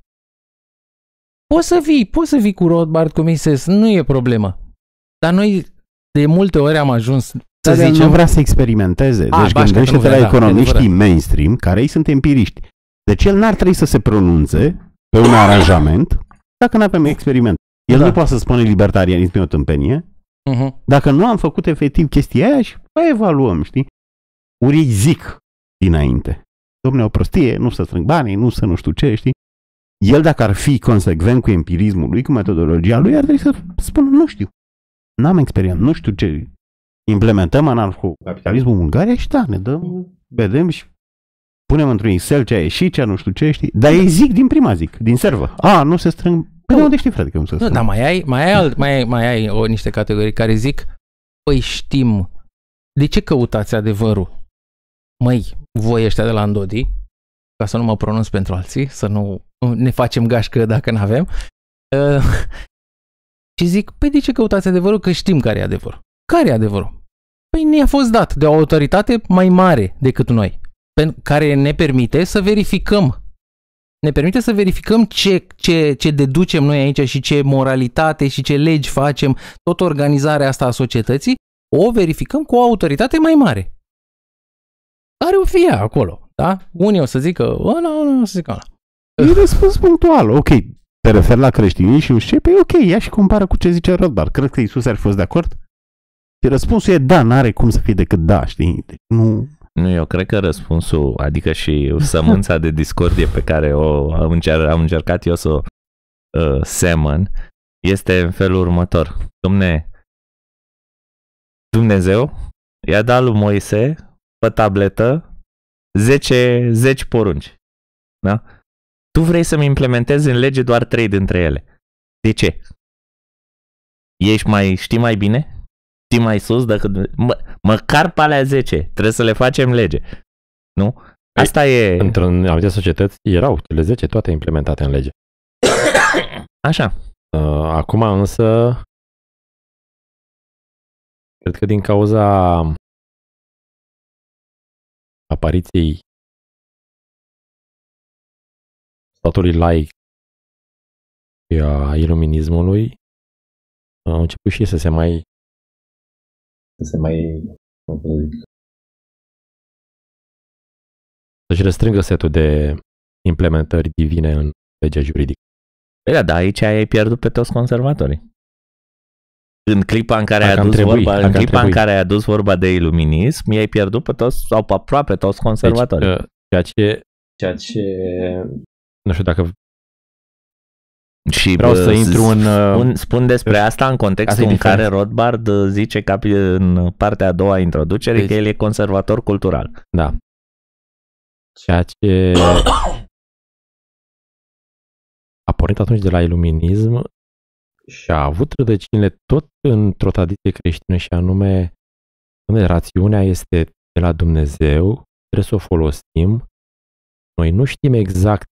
Speaker 3: Poți să vii, poți să vii cu Rothbard, cu Mises, nu e problemă. Dar noi de multe ori am ajuns să
Speaker 4: Dar
Speaker 3: zicem...
Speaker 4: nu vrea să experimenteze.
Speaker 3: A,
Speaker 4: deci
Speaker 3: bașca,
Speaker 4: gândește-te la
Speaker 3: da,
Speaker 4: economiștii mainstream, care ei sunt empiriști. Deci el n-ar trebui să se pronunțe pe un aranjament dacă nu avem experiment. El da. nu poate să spună libertarianism e o tâmpenie. Uh-huh. Dacă nu am făcut efectiv chestia aia și păi evaluăm, știi? Ori ei zic dinainte. Dom'le, o prostie, nu să strâng banii, nu să nu știu ce, știi? El dacă ar fi consecvent cu empirismul lui, cu metodologia lui, ar trebui să spună, nu știu. N-am experiență, nu știu ce. Implementăm anarhocapitalismul în Ungaria și da, ne dăm, vedem și punem într-un Excel ce a ieșit, ce nu știu ce, știi? Dar ei zic din prima, zic, din servă. A, nu se strâng. Păi de unde știi, frate, că nu se strâng?
Speaker 3: Nu, dar mai ai, mai ai, alt, mai ai, mai ai o, niște categorii care zic, păi știm, de ce căutați adevărul? Măi, voi ăștia de la Andodi, ca să nu mă pronunț pentru alții, să nu ne facem gașcă dacă n-avem, uh, și zic, păi de ce căutați adevărul? Că știm care e adevărul. Care e adevărul? Păi ne-a fost dat de o autoritate mai mare decât noi, care ne permite să verificăm. Ne permite să verificăm ce, ce, ce deducem noi aici și ce moralitate și ce legi facem, tot organizarea asta a societății, o verificăm cu o autoritate mai mare. Care o fie acolo, da? Unii o să zică ăla, unii o să zică ăla.
Speaker 4: E răspuns punctual, ok. Te referi la creștinism și ce? Păi ok, ia și compară cu ce zice Rothbard. Cred că Iisus ar fi fost de acord? Și răspunsul e da, n-are cum să fie decât da, știi? Deci nu...
Speaker 2: Nu, eu cred că răspunsul, adică și sămânța de discordie pe care o am, încer- am încercat eu să o uh, semăn, este în felul următor. Dom'le, Dumnezeu i-a dat lui Moise pe tabletă zece, zece porunci. Da? Tu vrei să-mi implementezi în lege doar trei dintre ele. De ce? Ești mai, știi mai bine? Știi mai sus decât... Mă, măcar pe alea zece. Trebuie să le facem lege. Nu? Asta e...
Speaker 1: Într-un anumite societăți erau cele zece toate implementate în lege.
Speaker 2: Așa.
Speaker 1: Acum însă cred că din cauza apariției statului laic și a iluminismului au început și să se mai să se mai cum să zic, să-și restrângă setul de implementări divine în legea juridică.
Speaker 2: Păi da, dar aici ai pierdut pe toți conservatorii. În clipa în care, ai adus,
Speaker 1: trebui,
Speaker 2: vorba, în clipa în care ai adus vorba de iluminism, i-ai pierdut pe toți, sau pe aproape toți conservatorii.
Speaker 1: Deci, ceea ce, ceea ce, nu știu dacă
Speaker 2: și
Speaker 1: vreau să intru în...
Speaker 2: Spun, spun despre asta în contextul în care Rothbard zice că în partea a doua a introducerii deci, că el e conservator cultural.
Speaker 1: Da. Ceea ce a pornit atunci de la iluminism și a avut rădăcinile tot într-o tradiție creștină și anume, anume rațiunea este de la Dumnezeu, trebuie să o folosim. Noi nu știm exact.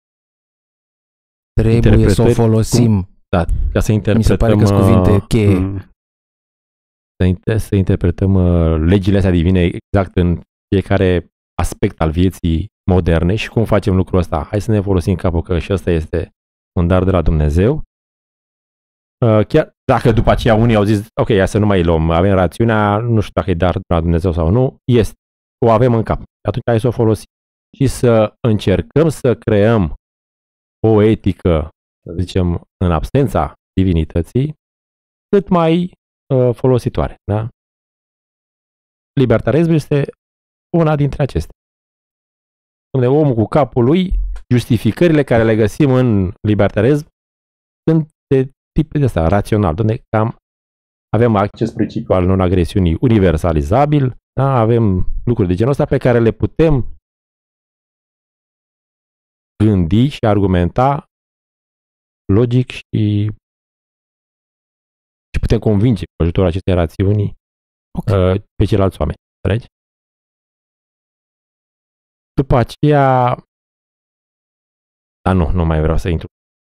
Speaker 3: Trebuie să o folosim.
Speaker 1: Cum, da, ca să interpretăm...
Speaker 3: Mi se pare că sunt cuvinte cheie.
Speaker 1: Să, inter, să interpretăm uh, legile astea divine exact în fiecare aspect al vieții moderne și cum facem lucrul ăsta. Hai să ne folosim capul că și ăsta este un dar de la Dumnezeu Uh, chiar dacă după aceea unii au zis, ok, ia să nu mai luăm, avem rațiunea, nu știu dacă e dar de la Dumnezeu sau nu, este, o avem în cap. Atunci hai să o folosim. Și să încercăm să creăm o etică, să zicem, în absența divinității, cât mai uh, folositoare. Da? Libertarismul este una dintre acestea. Unde omul cu capul lui, justificările care le găsim în libertarism sunt de tip de ăsta, rațional, unde cam avem acces principiu al non-agresiunii universalizabil, da? Avem lucruri de genul ăsta pe care le putem gândi și argumenta logic și, și putem convinge cu ajutorul acestei rațiuni okay. uh, pe ceilalți oameni. Înțelegi? După aceea, dar nu, nu mai vreau să intru.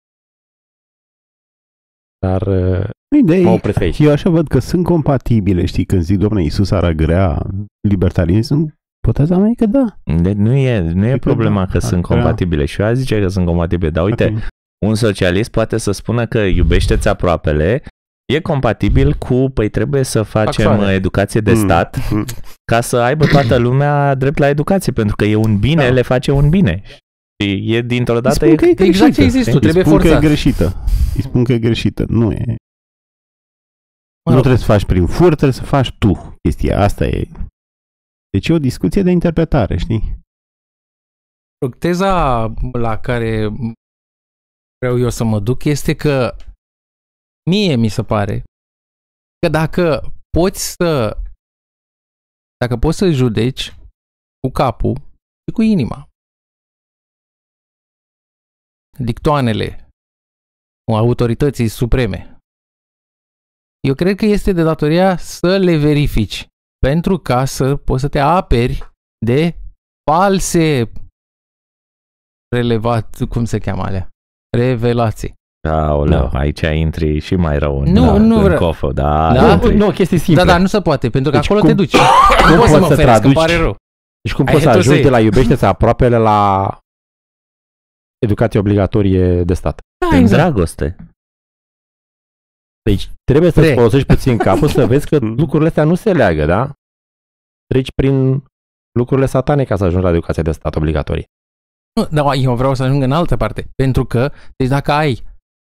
Speaker 1: Dar uh,
Speaker 4: mă opresc aici. Eu așa văd că sunt compatibile, știi, când zic, domnule, Iisus arăgrea libertarianism, puteți mea că da.
Speaker 2: De, nu e, nu e problema că sunt compatibile și eu aș zice că sunt compatibile, dar uite, okay. Un socialist poate să spună că iubește-ți aproapele, e compatibil cu, păi trebuie să facem Actuale. educație de stat mm. ca să aibă toată lumea drept la educație, pentru că e un bine, da. le face un bine. Și e dintr-o dată...
Speaker 4: E, că e
Speaker 3: exact ce există, tu trebuie forțat.
Speaker 4: Îi spun că e greșită. Îi spun că e greșită. Nu e... Mă nu trebuie să faci prin furt, trebuie să faci tu chestia. Asta e... Deci e o discuție de interpretare, știi?
Speaker 3: Teza la care vreau eu să mă duc este că mie mi se pare că dacă poți să dacă poți să judeci cu capul și cu inima dictoanele autorității supreme, eu cred că este de datoria să le verifici pentru ca să poți să te aperi de false relevat, cum se cheamă alea? Revelații.
Speaker 2: Aoleu, da. Aici intri și mai rău în,
Speaker 3: nu,
Speaker 2: da,
Speaker 3: nu
Speaker 2: în
Speaker 3: vreau.
Speaker 2: cofă. Da,
Speaker 3: da?
Speaker 1: Nu, nu, chestii simple.
Speaker 3: Da, da, nu se poate, pentru că deci acolo
Speaker 1: cum,
Speaker 3: te duci.
Speaker 1: Cum poți să mă
Speaker 3: oferesc,
Speaker 1: traduci?
Speaker 3: pare rău.
Speaker 1: Deci cum poți să ajungi de la iubește-ți aproapele la educație obligatorie de stat?
Speaker 2: Da, în exact. dragoste.
Speaker 1: Deci trebuie să-ți Pre. folosești puțin capul să vezi că lucrurile astea nu se leagă, da? Treci prin lucrurile satane ca să ajungi la educația de stat obligatorie.
Speaker 3: Nu, dar eu vreau să ajung în altă parte. Pentru că, deci dacă ai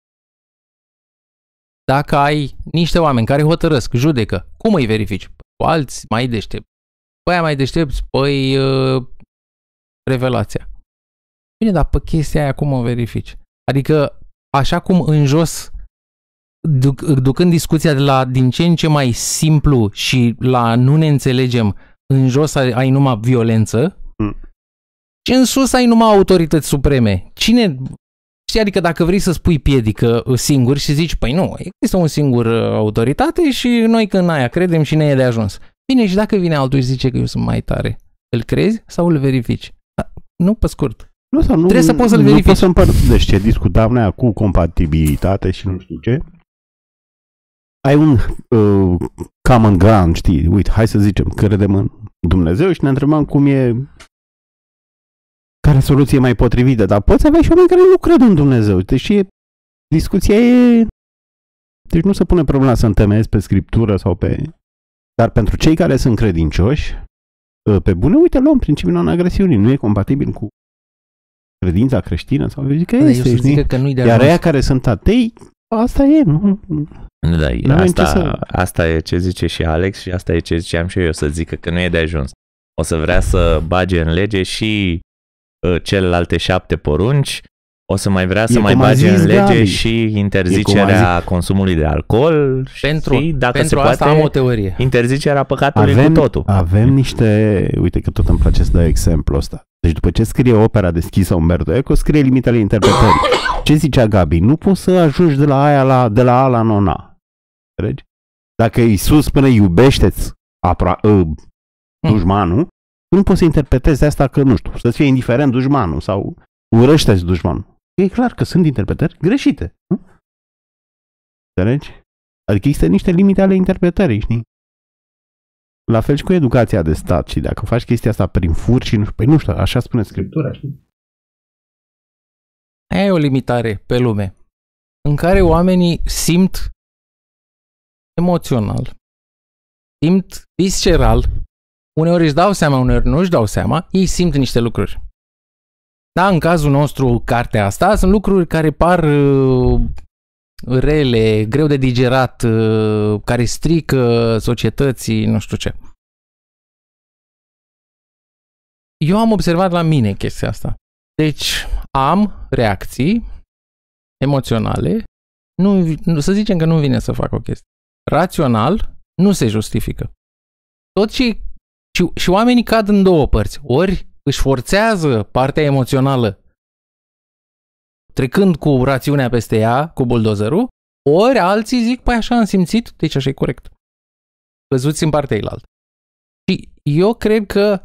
Speaker 3: dacă ai niște oameni care hotărăsc, judecă, cum îi verifici? Cu alți mai deștepți. Păi aia mai deștepți, păi uh, revelația. Bine, dar pe chestia aia cum o verifici? Adică, așa cum în jos, duc, ducând discuția de la din ce în ce mai simplu și la nu ne înțelegem, în jos ai, ai numai violență, mm. și în sus ai numai autorități supreme. Cine... Știi, adică dacă vrei să spui piedică singur și zici, păi nu, există un singur autoritate și noi când aia credem și ne e de ajuns. Bine, și dacă vine altul și zice că eu sunt mai tare, îl crezi sau îl verifici? Nu, pe scurt.
Speaker 4: Nu, sau nu,
Speaker 3: trebuie să poți să-l verifici. Nu
Speaker 4: poți să împăr- deci ce discutam noi cu compatibilitate și nu știu ce, ai un uh, common ground, știi, uite, hai să zicem, credem în Dumnezeu și ne întrebăm cum e, care soluție e mai potrivită, dar poți avea și oameni care nu cred în Dumnezeu, deci e, discuția e, deci nu se pune problema să întemeiezi pe scriptură sau pe, dar pentru cei care sunt credincioși, pe bune, uite, luăm principiul non-agresiunii, nu e compatibil cu credința creștină sau eu zic că este, știi?
Speaker 3: Că nu-i de
Speaker 4: iar aia care sunt atei, asta e, nu?
Speaker 2: Da, asta, să... asta e ce zice și Alex și asta e ce ziceam și eu, să zică că nu e de ajuns. O să vrea să bage în lege și uh, celelalte șapte porunci, o să mai vrea să e mai bage în lege Gabi. și interzicerea consumului de alcool
Speaker 3: pentru,
Speaker 2: și, dacă
Speaker 3: pentru
Speaker 2: se
Speaker 3: asta
Speaker 2: poate,
Speaker 3: am o teorie.
Speaker 2: interzicerea păcatului
Speaker 4: avem,
Speaker 2: cu totul.
Speaker 4: Avem niște, uite că tot îmi place să dau exemplu ăsta. Deci după ce scrie opera deschisă Umberto Eco, scrie limitele interpretării. Ce zicea Gabi? Nu poți să ajungi de la aia la, de la A la non-A. Înțelegi? Dacă Iisus spune iubește-ți apra, uh, dușmanul, nu poți să interpretezi asta că, nu știu, să-ți fie indiferent dușmanul sau urăște-ți dușmanul. E clar că sunt interpretări greșite. Nu? Înțelegi? Adică există niște limite ale interpretării, știi? La fel și cu educația de stat și dacă faci chestia asta prin fur și nu știu, păi nu știu, așa spune Scriptura, știi?
Speaker 3: Aia e o limitare pe lume. în care oamenii simt emoțional, simt visceral, uneori își dau seama, uneori nu își dau seama, ei simt niște lucruri. Da, în cazul nostru, cartea asta, sunt lucruri care par uh, rele, greu de digerat, uh, care strică societății, nu știu ce. Eu am observat la mine chestia asta. Deci am reacții emoționale, nu, să zicem că nu vine să fac o chestie. Rațional, nu se justifică. Tot ce, și, și oamenii cad în două părți. Ori își forțează partea emoțională trecând cu rațiunea peste ea, cu buldozerul, ori alții zic, păi așa am simțit, deci așa e corect. Căzuți în partea eilaltă. Și eu cred că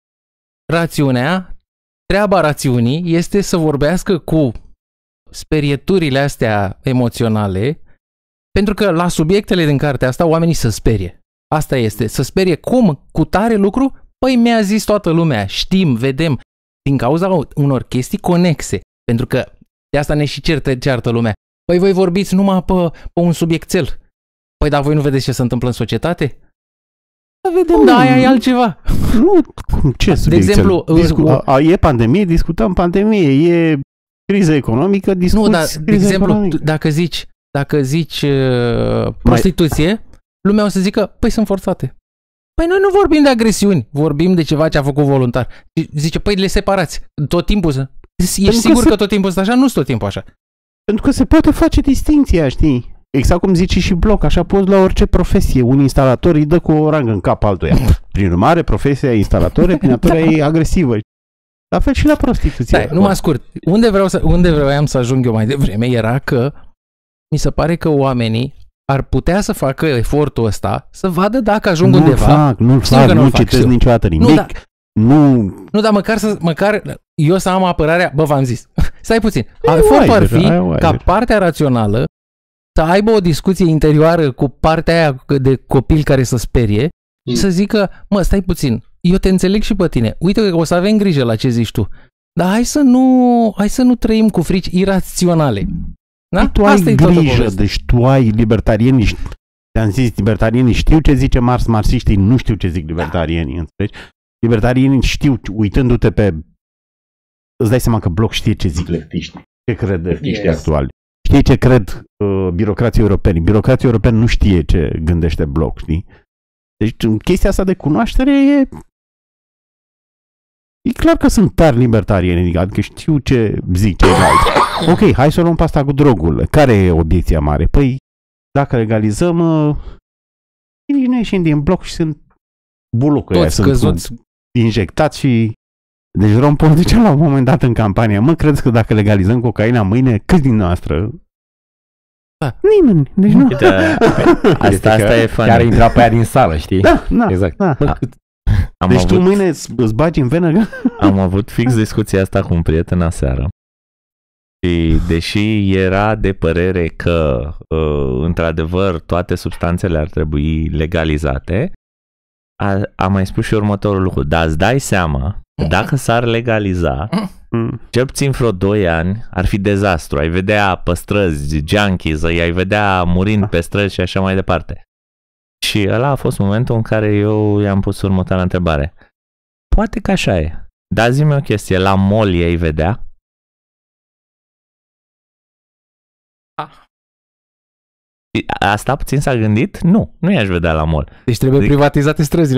Speaker 3: rațiunea, treaba rațiunii este să vorbească cu sperieturile astea emoționale, pentru că la subiectele din cartea asta oamenii se sperie. Asta este, să sperie cum, cu tare lucru, păi mi-a zis toată lumea, știm, vedem, din cauza unor chestii conexe, pentru că de asta ne și certă, ceartă lumea. Păi voi vorbiți numai pe, pe un subiectel. Păi dar voi nu vedeți ce se întâmplă în societate? Da, vedem, nu, da, aia e altceva.
Speaker 4: Nu, ce subiectel?
Speaker 3: De exemplu,
Speaker 4: Discu- a, a, e pandemie, discutăm pandemie, e criză economică, discuți
Speaker 3: nu, dar, de exemplu,
Speaker 4: economică.
Speaker 3: dacă zici, dacă zici uh, prostituție, Mai... lumea o să zică, păi sunt forțate. Păi noi nu vorbim de agresiuni, vorbim de ceva ce a făcut voluntar. Zice, păi le separați. Tot timpul să... Ești Pentru sigur că, se... că tot timpul este așa? Nu sunt tot timpul așa.
Speaker 4: Pentru că se poate face distinția, știi? Exact cum zici și Bloc, așa poți la orice profesie. Un instalator îi dă cu o rangă în cap altuia. Prin urmare, profesia instalator, prin natura e agresivă. La fel și la prostituție.
Speaker 3: Stai, numai scurt. Unde, vreau să, unde vreau să ajung eu mai devreme era că mi se pare că oamenii ar putea să facă efortul ăsta să vadă dacă ajung
Speaker 4: nu
Speaker 3: undeva.
Speaker 4: Fac, nu-l fac, nu, nu citesc niciodată nimic. Nu, da, nu...
Speaker 3: nu, dar măcar, să, măcar eu să am apărarea, bă, v-am zis. Stai puțin.
Speaker 4: Ai
Speaker 3: Efortul ar fi
Speaker 4: deja,
Speaker 3: ca partea rațională să aibă o discuție interioară cu partea aia de copil care să sperie mm. și să zică, mă, stai puțin, eu te înțeleg și pe tine. Uite că o să avem grijă la ce zici tu. Dar hai să nu, hai să nu trăim cu frici iraționale. Da?
Speaker 4: Tu ai Asta grijă, deci tu ai libertarienii, te-am zis, libertarienii știu ce zice Marx, marxiștii nu știu ce zic libertarienii, înțelegi? Libertarienii știu, uitându-te pe... Îți dai seama că Bloc știe ce zic leftiștii, ce cred leftiștii yes. actuali. Știe ce cred uh, birocrații europeni. Birocrații europeni nu știe ce gândește Bloc, știi? Deci chestia asta de cunoaștere e... E clar că sunt tari libertarieni, adică știu ce zic ceilalți. Ok, hai să o luăm pe asta cu drogurile. Care e obiecția mare? Păi, dacă legalizăm, uh, nici nu ieșim din Bloc și sunt bulucă aia, sunt injectați și... Deci Ron zicea la un moment dat în campania, mă, credeți că dacă legalizăm cocaina mâine, câți din noastră? Da. Nimeni. Deci nu.
Speaker 2: Uite, asta, asta e funny.
Speaker 1: Chiar intra pe aia din sală, știi?
Speaker 4: Da, da.
Speaker 1: Exact.
Speaker 4: Da.
Speaker 1: Bă,
Speaker 2: Am
Speaker 4: deci
Speaker 2: avut,
Speaker 4: tu mâine îți bagi în venă?
Speaker 2: Am avut fix discuția asta cu un prieten aseară. Și deși era de părere că, uh, într-adevăr, toate substanțele ar trebui legalizate, a, a mai spus și următorul lucru. Dar îți dai seama că dacă s-ar legaliza, cel puțin vreo doi ani, ar fi dezastru. Ai vedea pe străzi junkies, ai vedea murind pe străzi și așa mai departe. Și ăla a fost momentul în care eu i-am pus următoarea întrebare. Poate că așa e. Dar zi-mi o chestie, la mall ei vedea?
Speaker 3: Ah.
Speaker 2: Asta puțin s-a gândit? Nu, nu i-aș vedea la mall.
Speaker 3: Deci trebuie Zic... privatizate străzile.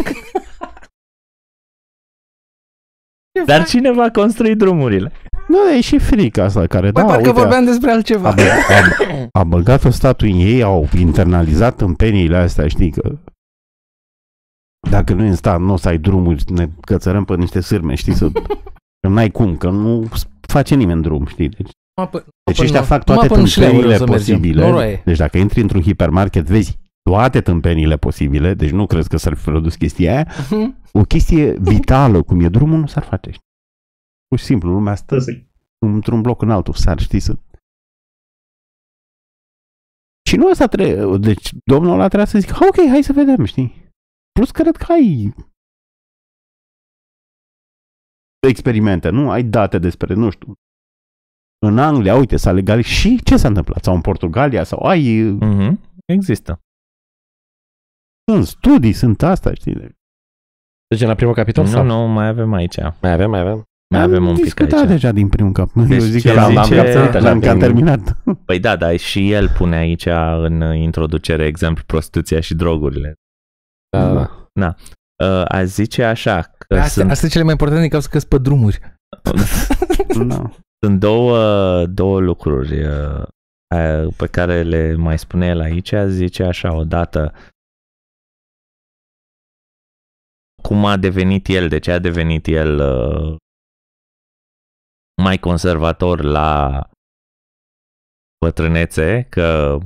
Speaker 2: Dar cine va construi drumurile?
Speaker 4: Nu, e și frica asta care...
Speaker 3: Păi
Speaker 4: da,
Speaker 3: parcă
Speaker 4: uite,
Speaker 3: vorbeam despre altceva.
Speaker 4: A, a, a băgat-o statul în ei, au internalizat în peniile astea, știi că... Dacă nu e în stat, nu o să ai drumuri, ne cățărăm pe niște sârme, știi, să... Că n-ai cum, că nu face nimeni drum, știi, deci... Deci ăștia fac toate tâmpenile posibile. Deci dacă intri într-un hipermarket, vezi toate tâmpenile posibile, deci nu crezi că s-ar fi produs chestia aia. O chestie vitală, cum e drumul, nu s-ar face. Pur și simplu, lumea stă într-un bloc în altul, s-ar ști să... Și nu asta trebuie... Deci domnul ăla trebuia să zic, ok, hai să vedem, știi? Plus cred că ai experimente, nu? Ai date despre, nu știu, în Anglia, uite, s-a legalizat. Și ce s-a întâmplat? Sau în Portugalia? Sau ai...
Speaker 2: Mm-hmm. Există.
Speaker 4: Sunt studii, sunt asta, știi?
Speaker 1: Deci la primul capitol?
Speaker 2: Nu,
Speaker 1: sau?
Speaker 2: nu, mai avem aici.
Speaker 1: Mai avem, mai avem.
Speaker 2: Mai
Speaker 4: Am
Speaker 2: avem un pic
Speaker 4: discutat
Speaker 2: aici.
Speaker 4: deja din primul cap.
Speaker 2: Deci
Speaker 4: Eu zic
Speaker 2: ce
Speaker 4: că l-am,
Speaker 2: zice-
Speaker 4: l-am, l-am cam terminat.
Speaker 2: Păi da, dar și el pune aici în introducere exemplu prostituția și drogurile.
Speaker 1: Da, da, da.
Speaker 2: Uh, aș zice așa că
Speaker 3: Astea,
Speaker 2: sunt,
Speaker 3: astea cele mai importante din cauza că sunt pe drumuri.
Speaker 4: Da.
Speaker 2: sunt două, două lucruri uh, uh, pe care le mai spune el aici. Zice așa, odată cum a devenit el, de ce a devenit el uh, mai conservator la bătrânețe, că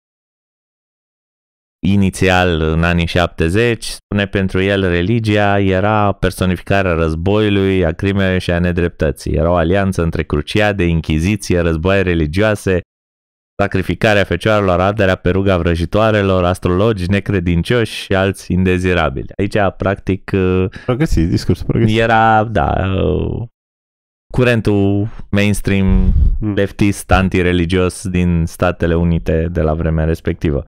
Speaker 2: inițial în anii șaptezeci, spune pentru el religia era personificarea războiului, a crimelor și a nedreptății. Era o alianță între cruciade, inchiziție, războaie religioase, sacrificarea fecioarelor, arderea pe ruga vrăjitoarelor, astrologi necredincioși și alți indezirabili. Aici, practic,
Speaker 4: Progresiv, discurs progresiv.
Speaker 2: era, da, curentul mainstream
Speaker 4: Mm.
Speaker 2: leftist antireligios din Statele Unite de la vremea respectivă.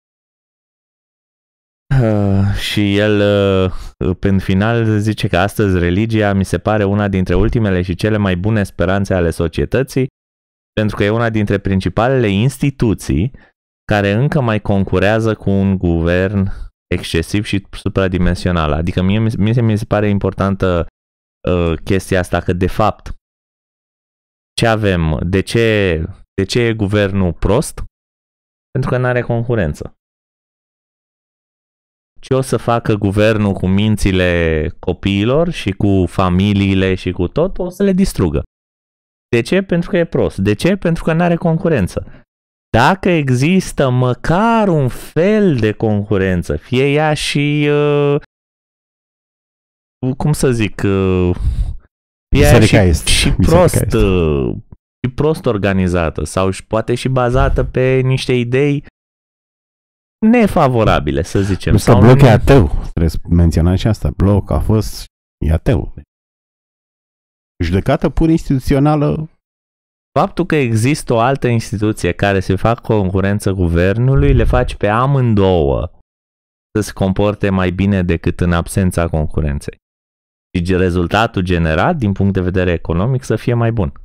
Speaker 2: Uh, și el, uh, în final, zice că astăzi religia mi se pare una dintre ultimele și cele mai bune speranțe ale societății, pentru că e una dintre principalele instituții care încă mai concurează cu un guvern excesiv și supradimensional. Adică mie mi se, mi se pare importantă uh, chestia asta, că de fapt ce avem? De ce, de ce e guvernul prost? Pentru că nu are concurență. Ce o să facă guvernul cu mințile copiilor și cu familiile și cu tot? O să le distrugă. De ce? Pentru că e prost. De ce? Pentru că nu are concurență. Dacă există măcar un fel de concurență, fie ea și, uh, cum să zic, uh, fie ea și,
Speaker 4: este.
Speaker 2: și prost, uh, și prost organizată sau și poate și bazată pe niște idei nefavorabile, să zicem.
Speaker 4: Plus că
Speaker 2: Sau
Speaker 4: Bloc
Speaker 2: nu-
Speaker 4: e ateu. Trebuie să menționăm și asta. Bloc a fost e ateu. Judecată pur instituțională.
Speaker 2: Faptul că există o altă instituție care se fac concurență guvernului le face pe amândouă să se comporte mai bine decât în absența concurenței. Și rezultatul generat, din punct de vedere economic, să fie mai bun.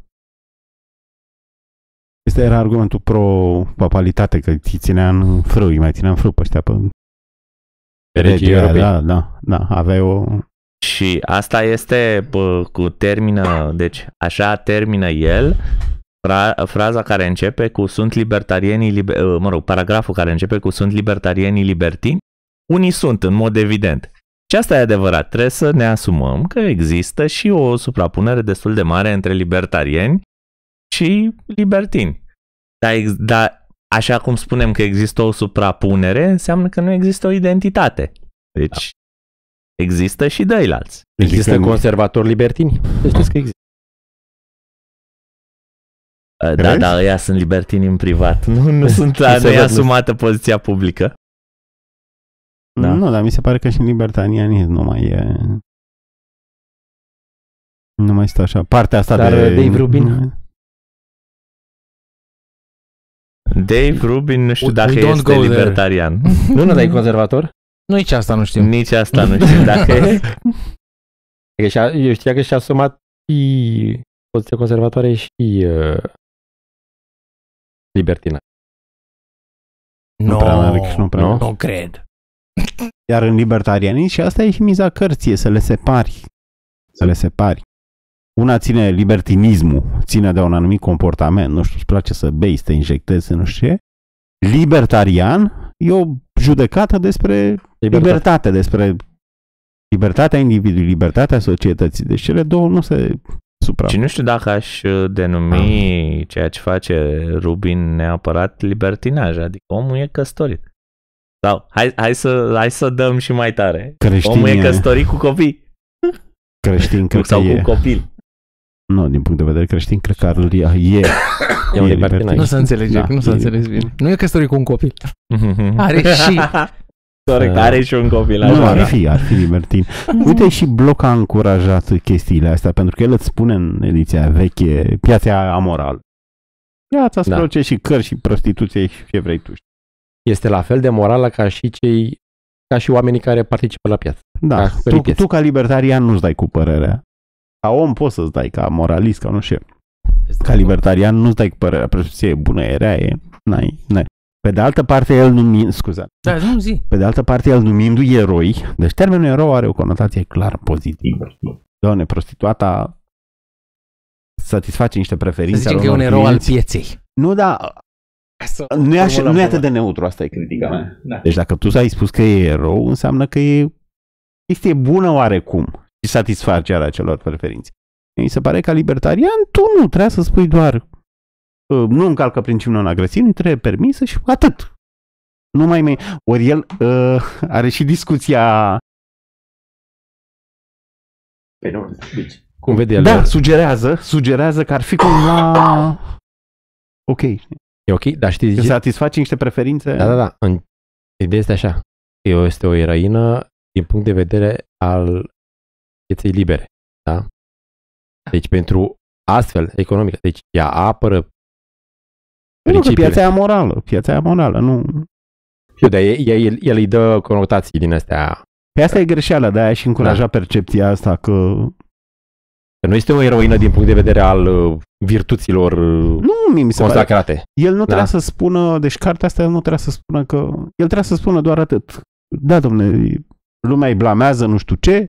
Speaker 4: Este era argumentul pro-papalitate, că îi ținea în frâu, îi mai ținea în frâu pe ăștia pe
Speaker 1: Regii
Speaker 4: regia,
Speaker 1: europeni.
Speaker 4: da, da, da, avea o...
Speaker 2: Și asta este bă, cu termină, deci așa termină el, fra, fraza care începe cu sunt libertarienii, liber, mă rog, paragraful care începe cu sunt libertarienii libertini, unii sunt în mod evident. Și asta e adevărat, trebuie să ne asumăm că există și o suprapunere destul de mare între libertarieni și libertini. Dar, ex- dar așa cum spunem că există o suprapunere, înseamnă că nu există o identitate. Deci există și dăilalți.
Speaker 1: Există
Speaker 4: Deci,
Speaker 1: conservatori libertini? Deci știți că există.
Speaker 2: Da,
Speaker 4: Crezi?
Speaker 2: da, ăia sunt libertini în privat. Nu, nu sunt
Speaker 1: Se
Speaker 2: nu
Speaker 1: văd,
Speaker 2: e
Speaker 1: nu-
Speaker 2: asumată poziția publică. Da.
Speaker 4: Nu, dar mi se pare că și în libertarianism nu mai e... Nu mai stă așa. Partea asta
Speaker 1: Dar
Speaker 4: de...
Speaker 1: Dave Rubin?
Speaker 2: Dave Rubin, nu știu
Speaker 3: We-
Speaker 2: dacă
Speaker 3: we don't
Speaker 2: este
Speaker 3: go there.
Speaker 2: libertarian.
Speaker 1: Nu, nu, dar e conservator?
Speaker 3: Nu, nici asta nu știu.
Speaker 2: Nici asta nu știu dacă e.
Speaker 1: Adică și-a, eu știa că și-a asumat și poziția conservatoare și uh, libertina.
Speaker 4: Nu prea merg, nu prea
Speaker 1: nu?
Speaker 4: merg.
Speaker 3: Nu cred.
Speaker 4: Iar în libertarianism, și asta e și miza cărții, e să le separi. Să le separi. Una ține libertinismul, ține de un anumit comportament, nu știu, îți place să bei, să te injectezi, nu știu ce. Libertarian e o judecată despre
Speaker 1: Libertate.
Speaker 4: libertate, despre libertatea individului, libertatea societății. Deci cele două nu se supra.
Speaker 2: Și nu știu dacă aș denumi ceea ce face Rubin neapărat libertinaj, adică omul e căsătorit. Sau hai, hai, să, hai să dăm și mai tare.
Speaker 4: Creștin
Speaker 2: Omul e
Speaker 4: e,
Speaker 2: căsătorit cu copii.
Speaker 4: creștin, cred
Speaker 2: Sau
Speaker 4: că
Speaker 2: cu
Speaker 4: e.
Speaker 2: copil.
Speaker 4: Nu, din punct de vedere creștin, cred că ar e. E,
Speaker 1: E un
Speaker 4: e
Speaker 1: libertinaj.
Speaker 3: Nu se înțelege,
Speaker 4: Da,
Speaker 3: nu se
Speaker 4: e-
Speaker 3: înțeles bine. Nu e căsătorit cu un copil. Are și...
Speaker 2: Corect, are și un copil.
Speaker 4: Nu,
Speaker 2: așa,
Speaker 4: ar
Speaker 2: da.
Speaker 4: fi, ar fi libertin. Uite, și Bloc a încurajat chestiile astea, pentru că el îți spune în ediția veche piața amoral. Piața,
Speaker 1: Da.
Speaker 4: da. și cărți și prostituție și ce vrei tu.
Speaker 1: Este la fel de morală ca și cei, ca și oamenii care participă la piață.
Speaker 4: Da,
Speaker 1: Ca
Speaker 4: tu,
Speaker 1: peripieți.
Speaker 4: tu ca libertarian nu-ți dai cu părerea. Ca om poți să-ți dai, ca moralist, ca nu știu. Ca libertarian nu-ți dai cu părerea. Presuție e bună, e rea, e... N-ai, n-ai. Pe de altă parte, el numi... Scuza.
Speaker 3: Da, nu zi.
Speaker 4: Pe de altă parte, el numindu-i eroi, deci termenul erou are o conotație clar pozitivă. Doamne, prostituata satisface niște
Speaker 3: Să
Speaker 4: preferințe.
Speaker 3: zicem
Speaker 4: ale
Speaker 3: că e un
Speaker 4: unor
Speaker 3: erou al
Speaker 4: clienți.
Speaker 3: pieței.
Speaker 4: Nu, da, nu e, așa, nu e atât de neutru, asta e critica mea.
Speaker 2: Da.
Speaker 4: Deci dacă tu ai spus că e erou, înseamnă că e chestie bună oarecum și satisfacerea acelor preferințe. Mi se pare că libertarian, tu nu trebuie să spui doar uh, nu încalcă principiul non-agresiunii, trebuie permisă și atât. Nu mai mai... Ori el uh, are și discuția...
Speaker 1: Păi nu, deci, cum vede el?
Speaker 4: Da, sugerează, sugerează că ar fi cumva... Ok.
Speaker 1: E ok, dar știi...
Speaker 4: Că satisface niște preferințe...
Speaker 1: Da, da, da. În... Ideea este așa. Este o eroină din punct de vedere al pieței libere. Da? Deci pentru astfel economică. Deci ea apără
Speaker 4: Nu, că
Speaker 1: principiile.
Speaker 4: piața e amorală. Piața e amorală, nu...
Speaker 1: Știu, dar el, el, el îi dă conotații din astea.
Speaker 4: Pe asta e greșeală, de-aia și încuraja
Speaker 1: Da.
Speaker 4: percepția asta că...
Speaker 1: Că nu este o eroină din punct de vedere al uh, virtuților uh,
Speaker 4: Nu, mie mi se pare...
Speaker 1: consacrate.
Speaker 4: El nu
Speaker 1: Da.
Speaker 4: trebuia să spună, deci cartea asta nu trebuia să spună că... El trebuia să spună doar atât. Da, domne, lumea îi blamează, nu știu ce,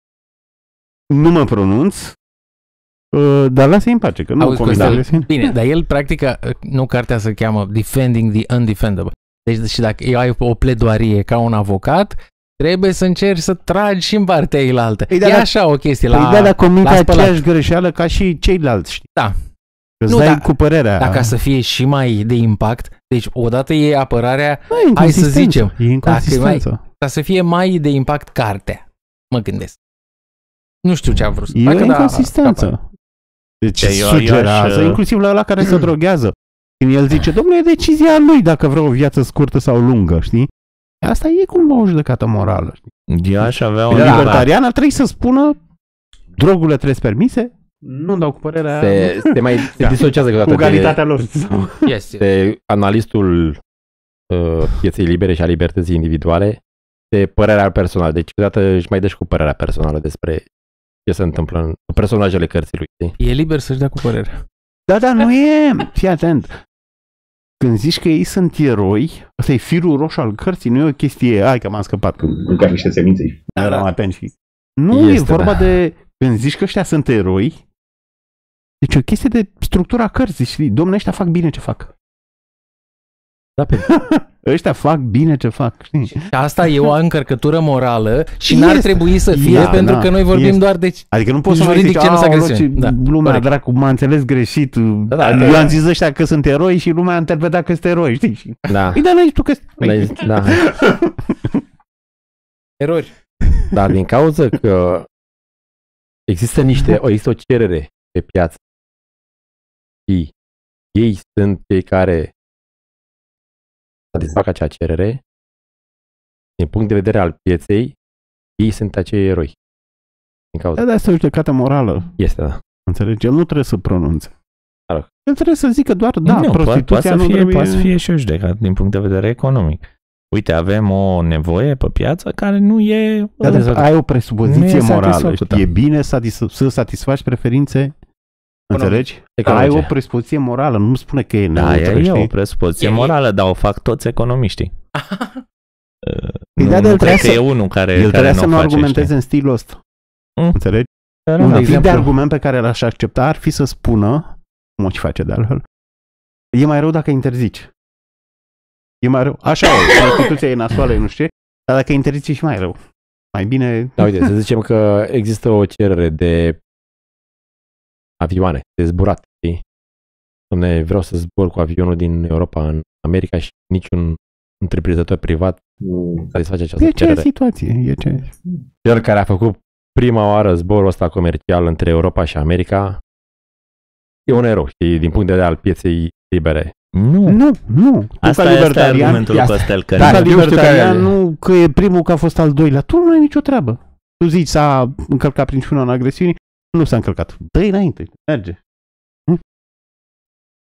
Speaker 4: nu mă pronunț, uh, dar lasă-i în pace, că nu
Speaker 3: Auzi,
Speaker 4: comit
Speaker 3: Costel,
Speaker 4: agresiune.
Speaker 3: Bine, dar el practică, nu cartea se cheamă Defending the Undefendable. Deci și dacă ai o pledoarie ca un avocat, trebuie să încerci să tragi și în partea eilaltă.
Speaker 4: Păi da,
Speaker 3: e
Speaker 4: da.
Speaker 3: așa o chestie.
Speaker 4: Păi
Speaker 3: La,
Speaker 4: da, dar comite
Speaker 3: la spălat.
Speaker 4: aceeași greșeală ca și ceilalți, știi?
Speaker 3: Da.
Speaker 4: Că-ți
Speaker 3: Nu,
Speaker 4: dai
Speaker 3: dar-
Speaker 4: cu părerea.
Speaker 3: Dar ca să fie și mai de impact, deci odată e apărarea,
Speaker 4: Da, e
Speaker 3: hai să
Speaker 4: inconsistență.
Speaker 3: zicem,
Speaker 4: E inconsistență.
Speaker 3: ca să fie mai de impact cartea. Mă gândesc. Nu știu ce am vrut să
Speaker 4: E
Speaker 3: facă,
Speaker 4: o
Speaker 3: dar
Speaker 4: inconsistență. Deci
Speaker 2: Eu- eu
Speaker 4: sugerează,
Speaker 2: aș-
Speaker 4: inclusiv la ăla care se droghează. Când el zice, domnule, e decizia lui dacă vrea o viață scurtă sau lungă, știi? Asta e cumva o judecată morală. Știi?
Speaker 2: Eu aș avea o
Speaker 4: Da,
Speaker 2: întrebare.
Speaker 4: libertarian trebuie să spună drogurile trebuie permise? Nu dau cu părerea
Speaker 1: Se, se mai se
Speaker 4: Da.
Speaker 1: disociază
Speaker 4: cu
Speaker 1: câteodată de,
Speaker 4: egalitatea lor.
Speaker 3: Yes, yes.
Speaker 1: de analistul uh, pieței libere și a libertății individuale de părerea personală. Deci câteodată își mai dă și cu părerea personală despre ce se întâmplă în personajele cărții lui. Știi?
Speaker 3: E liber să-și dea cu părerea.
Speaker 4: Da, da, nu e. Fii atent. Când zici că ei sunt eroi, ăsta e firul roșu al cărții, nu e o chestie, hai că m-am scăpat când mâncam niște semințe și
Speaker 1: Da,
Speaker 4: eram
Speaker 1: da.
Speaker 4: atent și... Nu,
Speaker 1: Este,
Speaker 4: e vorba
Speaker 1: da.
Speaker 4: de, când zici că ăștia sunt eroi, deci e o chestie de structura cărții, știi, domnule, ăștia fac bine ce fac.
Speaker 1: Da, pe
Speaker 4: Ăștia fac bine ce fac, știi?
Speaker 3: Și asta e o încărcătură morală și
Speaker 4: Este.
Speaker 3: n-ar trebui să fie
Speaker 4: Este,
Speaker 3: pentru
Speaker 4: da,
Speaker 3: că noi vorbim
Speaker 4: este.
Speaker 3: doar de...
Speaker 4: Adică nu poți să mai
Speaker 3: Juridic
Speaker 4: zici,
Speaker 3: ce nu s-a
Speaker 4: "Aoleu,
Speaker 3: agresiune."
Speaker 4: ce
Speaker 3: Da,
Speaker 4: lumea
Speaker 3: corect.
Speaker 4: dracu m-a înțeles greșit,
Speaker 1: Da, da,
Speaker 4: eu
Speaker 1: da.
Speaker 4: am zis ăștia că sunt eroi și lumea a interpretat că sunt eroi, știi? Și-
Speaker 1: da.
Speaker 4: Păi da, n-ai tu că...
Speaker 1: Da, da.
Speaker 3: Erori.
Speaker 1: Dar din cauza că există niște, există o cerere pe piață și ei sunt cei care satisfac acea cerere, din punct de vedere al pieței, ei sunt acei eroi. Din cauza.
Speaker 4: Da, da, asta e o judecată morală.
Speaker 1: Este, da.
Speaker 4: Înțelegi? El nu trebuie să pronunțe.
Speaker 1: Alo.
Speaker 4: El trebuie să zică doar, da,
Speaker 2: nu, poate, poate,
Speaker 4: prostituția
Speaker 2: să
Speaker 4: nu
Speaker 2: fie,
Speaker 4: trebuie...
Speaker 2: poate să fie și o judecată din punct de vedere economic. Uite, avem o nevoie pe piață care nu e...
Speaker 4: Da, dar ai o
Speaker 2: Nu
Speaker 4: presupoziție
Speaker 2: e
Speaker 4: morală.
Speaker 2: satisfăcută.
Speaker 4: Știi? E bine satis- să satisfaci preferințe. Înțelegi?
Speaker 1: Economice.
Speaker 4: Ai o presupoziție morală. Nu spune că e
Speaker 2: Da,
Speaker 4: neutră,
Speaker 2: e, e
Speaker 4: știi?
Speaker 2: o presupozție
Speaker 3: E-
Speaker 2: morală, dar o fac toți economiștii.
Speaker 4: Păi
Speaker 2: nu,
Speaker 4: da,
Speaker 2: nu
Speaker 4: el
Speaker 2: cred
Speaker 4: trebuie
Speaker 2: că
Speaker 4: să-
Speaker 2: e unul care,
Speaker 4: El
Speaker 2: care
Speaker 4: trebuie
Speaker 2: nu
Speaker 4: să
Speaker 2: o
Speaker 4: nu
Speaker 2: face,
Speaker 4: argumenteze
Speaker 2: știi?
Speaker 4: în stilul ăsta.
Speaker 2: Mm.
Speaker 4: Înțelegi?
Speaker 2: Dar,
Speaker 4: Un
Speaker 2: de
Speaker 4: tip de
Speaker 2: exemplu,
Speaker 4: argument pe care l-aș accepta ar fi să spună, cum o și face de altfel, e mai rău dacă interzici. E mai rău. Așa e, prostituția e nasoală, e nu știu ce, dar dacă interzici e și mai rău. Mai bine...
Speaker 1: Da, uite, să zicem că există o cerere de avioane, de zburat, știi? Dom'le, vreau să zbor cu avionul din Europa în America și niciun întreprinzător privat nu satisface această
Speaker 4: E ce
Speaker 1: cerere.
Speaker 4: situație, e ce...
Speaker 1: Cel care a făcut prima oară zborul ăsta comercial între Europa și America e un erou, știi, din punct de vedere al pieței libere.
Speaker 2: nu.
Speaker 4: Nu, nu. Tu
Speaker 2: Asta
Speaker 4: ca
Speaker 2: este
Speaker 4: libertarian,
Speaker 2: argumentul lui
Speaker 1: asta-
Speaker 2: Costel, că
Speaker 4: da, ca
Speaker 1: eu știu
Speaker 4: libertarian,
Speaker 1: care-
Speaker 4: nu că e primul, că a fost al doilea. Tu nu ai nicio treabă. Tu zici, s-a încălcat principiul non-agresiunii, nu s-a încălcat. Dă-i înainte, merge.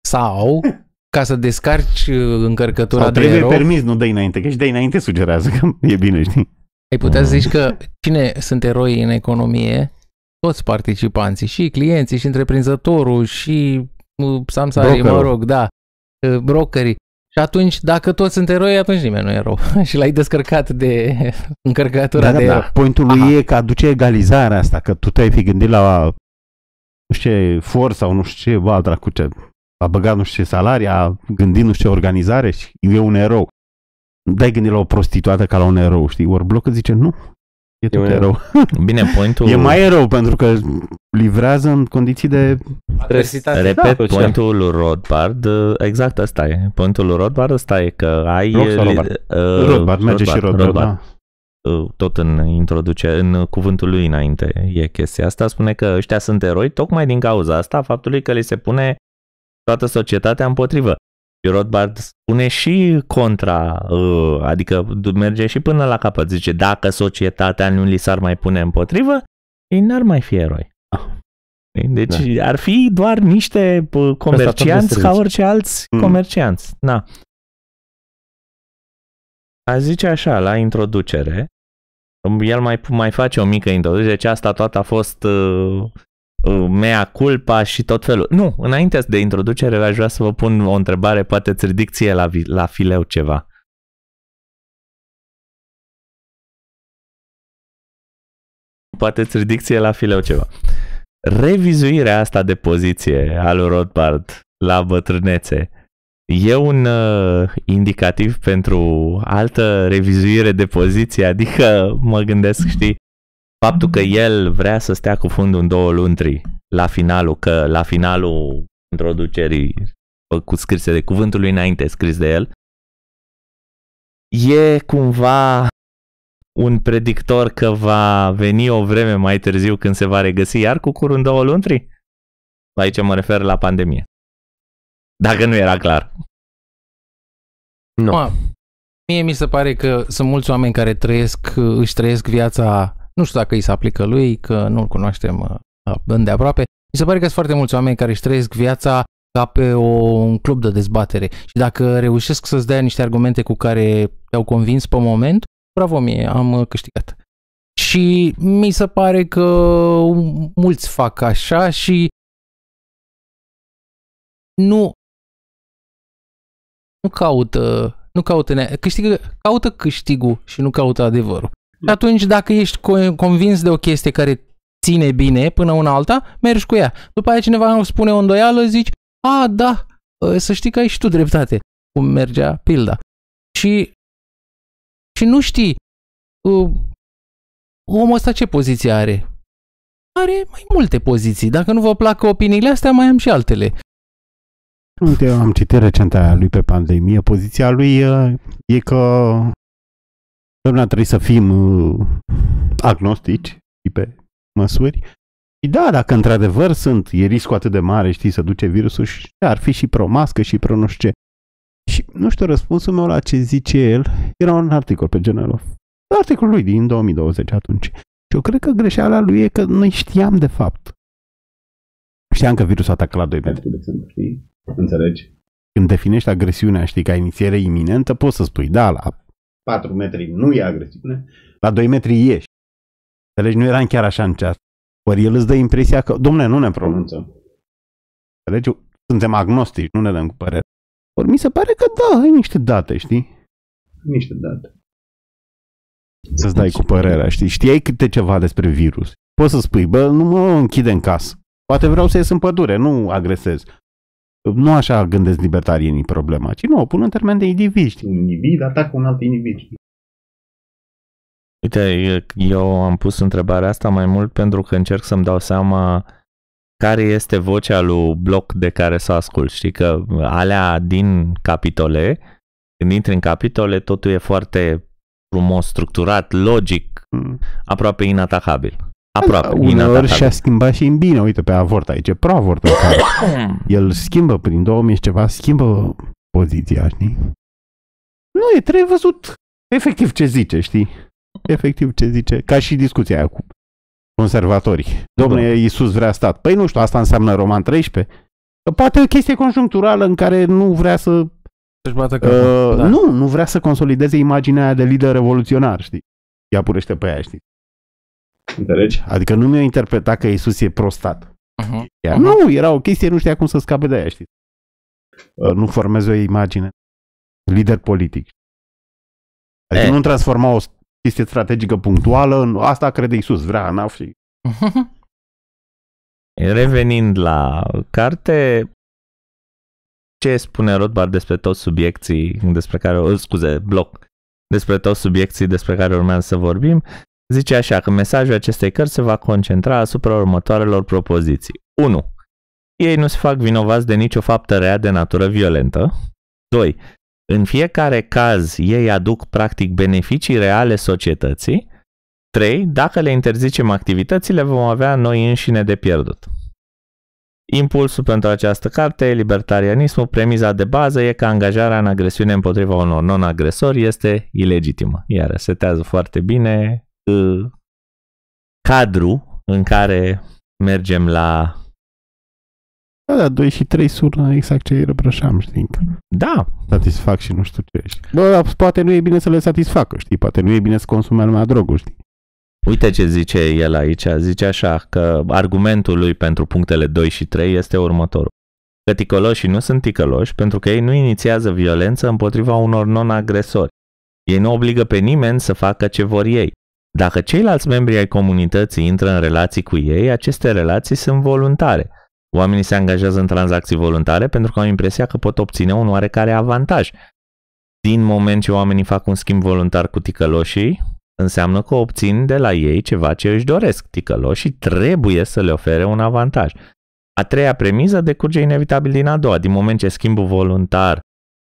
Speaker 3: Sau, ca să descarci încărcătura
Speaker 4: Sau
Speaker 3: de
Speaker 4: trebuie
Speaker 3: erou,
Speaker 4: permis, nu dai înainte, că și dai înainte sugerează că e bine, știi?
Speaker 3: ai putea să zici că cine sunt eroi în economie? Toți participanții, și clienții, și întreprinzătorul, și uh, samsarii, mă rog, da, uh, brokerii. Și atunci, dacă toți sunt eroi, atunci nimeni nu e erou. Și l-ai descărcat de încărcătura
Speaker 4: Da,
Speaker 3: de
Speaker 4: da,
Speaker 3: erou.
Speaker 4: da. Pointul lui
Speaker 3: Aha.
Speaker 4: e că aduce egalizarea asta, că tu te-ai fi gândit la nu știu ce for sau nu știu ce, ba, dracu, ce, a băgat nu știu ce salarii, a gândit nu știu ce organizare și e un erou. Dai gândit la o prostituată ca la un erou, știi? Ori blocul zice, nu, e tot
Speaker 1: un
Speaker 4: erou.
Speaker 2: Bine, pointul...
Speaker 4: E mai erou pentru că livrează în condiții de...
Speaker 3: Adversitate.
Speaker 2: Repet,
Speaker 1: Da,
Speaker 2: pointul lui Rothbard, exact asta e. Pointul lui Rothbard ăsta e că ai...
Speaker 1: Bloch sau Rothbard?
Speaker 2: Uh,
Speaker 4: Rothbard, merge și Rothbard, da.
Speaker 2: Uh, tot în introduce, în cuvântul lui înainte e chestia asta, spune că ăștia sunt eroi tocmai din cauza asta, faptului că li se pune toată societatea împotrivă. Și Rothbard spune și contra, uh, adică merge și până la capăt, zice, dacă societatea nu li s-ar mai pune împotrivă, ei n-ar mai fi eroi. Deci da. Ar fi doar niște uh, comercianți ca orice alți mm. comercianți. Na. A zice așa, la introducere, el mai, mai face o mică introducere, deci asta toată a fost uh, uh, mea culpa și tot felul. Nu, înainte de introducere aș vrea să vă pun o întrebare, poate îți ridic ție la, la fileu ceva. Poate îți ridic ție la fileu ceva. Revizuirea asta de poziție a lui Rothbard la bătrânețe e un uh, indicativ pentru altă revizuire de poziție, adică mă gândesc, știi, faptul că el vrea să stea cu fundul în două luntri la finalul, că la finalul introducerii cu scrise de cuvântul lui înainte scris de el, e cumva un predictor că va veni o vreme mai târziu când se va regăsi iar cu curul în două luntri? Aici mă refer la pandemie. Dacă nu era clar.
Speaker 1: Nu.
Speaker 3: Ma, mie mi se pare că sunt mulți oameni care trăiesc, își trăiesc viața, nu știu dacă îi se aplică lui, că nu-l cunoaștem îndeaproape. Mi se pare că sunt foarte mulți oameni care își trăiesc viața ca pe o, un club de dezbatere. Și dacă reușesc să-ți dea niște argumente cu care te-au convins pe moment, bravo mie, am câștigat. Și mi se pare că mulți fac așa și nu nu caută, nu caută, ne- câștigă, caută câștigul și nu caută adevărul. Și atunci dacă ești convins de o chestie care ține bine până una alta, mergi cu ea. După aia cineva îmi spune o îndoială, zici, a, da, să știi că ai și tu dreptate, cum mergea pilda. Și, și nu știi, uh, omul ăsta ce poziție are? Are mai multe poziții. Dacă nu vă plac opiniile astea, mai am și altele.
Speaker 4: Uite, eu am citit recent aia lui pe pandemie. Poziția lui e că domnule, trebuie să fim agnostici pe măsuri. Și da, dacă într-adevăr sunt, e riscul atât de mare, știi, să duce virusul și ar fi și pro-mască și pro nu știu ce. Și nu știu, răspunsul meu la ce zice el era un articol pe General. Articolul lui din două mii douăzeci atunci. Și eu cred că greșeala lui e că noi știam de fapt. Știam că virusul atacă la doi metri, de exemplu, știi? Înțelegi? Când definești agresiunea, știi, ca inițiere iminentă, poți să spui, da, la patru metri nu e agresiune, la doi metri ieși. Înțelegi? Nu era chiar așa în ceas. Ori el îți dă impresia că, dom'le, nu ne pronunțăm. Înțelegi? Suntem agnostici, nu ne dăm cu părere. Ori mi se pare că da, ai niște date, știi? Niște date. Să-ți dai cu părerea, știi? Știai câte ceva despre virus. Poți să spui, bă, nu mă închide în casă. Poate vreau să ies în pădure, nu agresez. Nu așa gândesc libertarienii problema, ci nu, o pun în termen de individ, știi? Un individ atacă un alt individ, știi?
Speaker 2: Uite, eu am pus întrebarea asta mai mult pentru că încerc să-mi dau seama care este vocea lui Bloch de care să ascult. Știi că alea din capitole, când intri în capitole, totul e foarte frumos, structurat, logic, mm. aproape inatacabil. Aproape
Speaker 4: Uneori
Speaker 2: inatacabil.
Speaker 4: și-a schimbat și în bine. Uite, pe avort aici, e pro-avort. El schimbă prin două mii și ceva, schimbă poziția, știi? Nu, e trebuie văzut efectiv ce zice, știi? Efectiv ce zice, ca și discuția aia cu conservatorii. Dom'le, Iisus vrea stat. Păi nu știu, asta înseamnă Roman treisprezece? Poate o chestie conjuncturală în care nu vrea să
Speaker 3: să-și bată capul.
Speaker 4: uh,
Speaker 3: Da.
Speaker 4: nu, nu vrea să consolideze imaginea aia de lider revoluționar, știi? Ea purește pe aia, știi?
Speaker 1: Înțelegi?
Speaker 4: Adică nu mi-a interpretat că Iisus e prostat.
Speaker 3: Uh-huh.
Speaker 4: Ea,
Speaker 3: Uh-huh.
Speaker 4: Nu, era o chestie, nu știa cum să scape de aia, știi? Uh, nu formeze o imagine. Lider politic. Adică
Speaker 2: E.
Speaker 4: nu transforma o chestie strategică punctuală în asta crede Iisus, vrea ANAF și...
Speaker 2: Revenind la carte, ce spune Rothbard despre toți subiecții despre care, scuze, bloc, despre toți subiecții despre care urmează să vorbim, zice așa că mesajul acestei cărți se va concentra asupra următoarelor propoziții. unu. Ei nu se fac vinovați de nicio faptă rea de natură violentă. doi. În fiecare caz, ei aduc practic beneficii reale societății. trei. Dacă le interzicem activitățile, vom avea noi înșine de pierdut. Impulsul pentru această carte, libertarianismul, premiza de bază e că angajarea în agresiune împotriva unor non-agresori este ilegitimă. Iar setează foarte bine uh, cadrul în care mergem la...
Speaker 4: Da, da, doi și trei sună exact ce îi reproșam, știi?
Speaker 2: Da,
Speaker 4: Satisfac și nu știu ce. Știi? Bă, poate nu e bine să le satisfacă, știi? Poate nu e bine să consume lumea droguri, știi?
Speaker 2: uite ce zice el aici. Zice așa că argumentul lui pentru punctele doi și trei este următorul. Că ticăloșii nu sunt ticăloși pentru că ei nu inițiază violență împotriva unor non-agresori. Ei nu obligă pe nimeni să facă ce vor ei. Dacă ceilalți membri ai comunității intră în relații cu ei, aceste relații sunt voluntare. Oamenii se angajează în tranzacții voluntare pentru că au impresia că pot obține un oarecare avantaj. Din moment ce oamenii fac un schimb voluntar cu ticăloșii, înseamnă că obțin de la ei ceva ce își doresc. Ticăloșii trebuie să le ofere un avantaj. A treia premiză decurge inevitabil din a doua. Din moment ce schimbul voluntar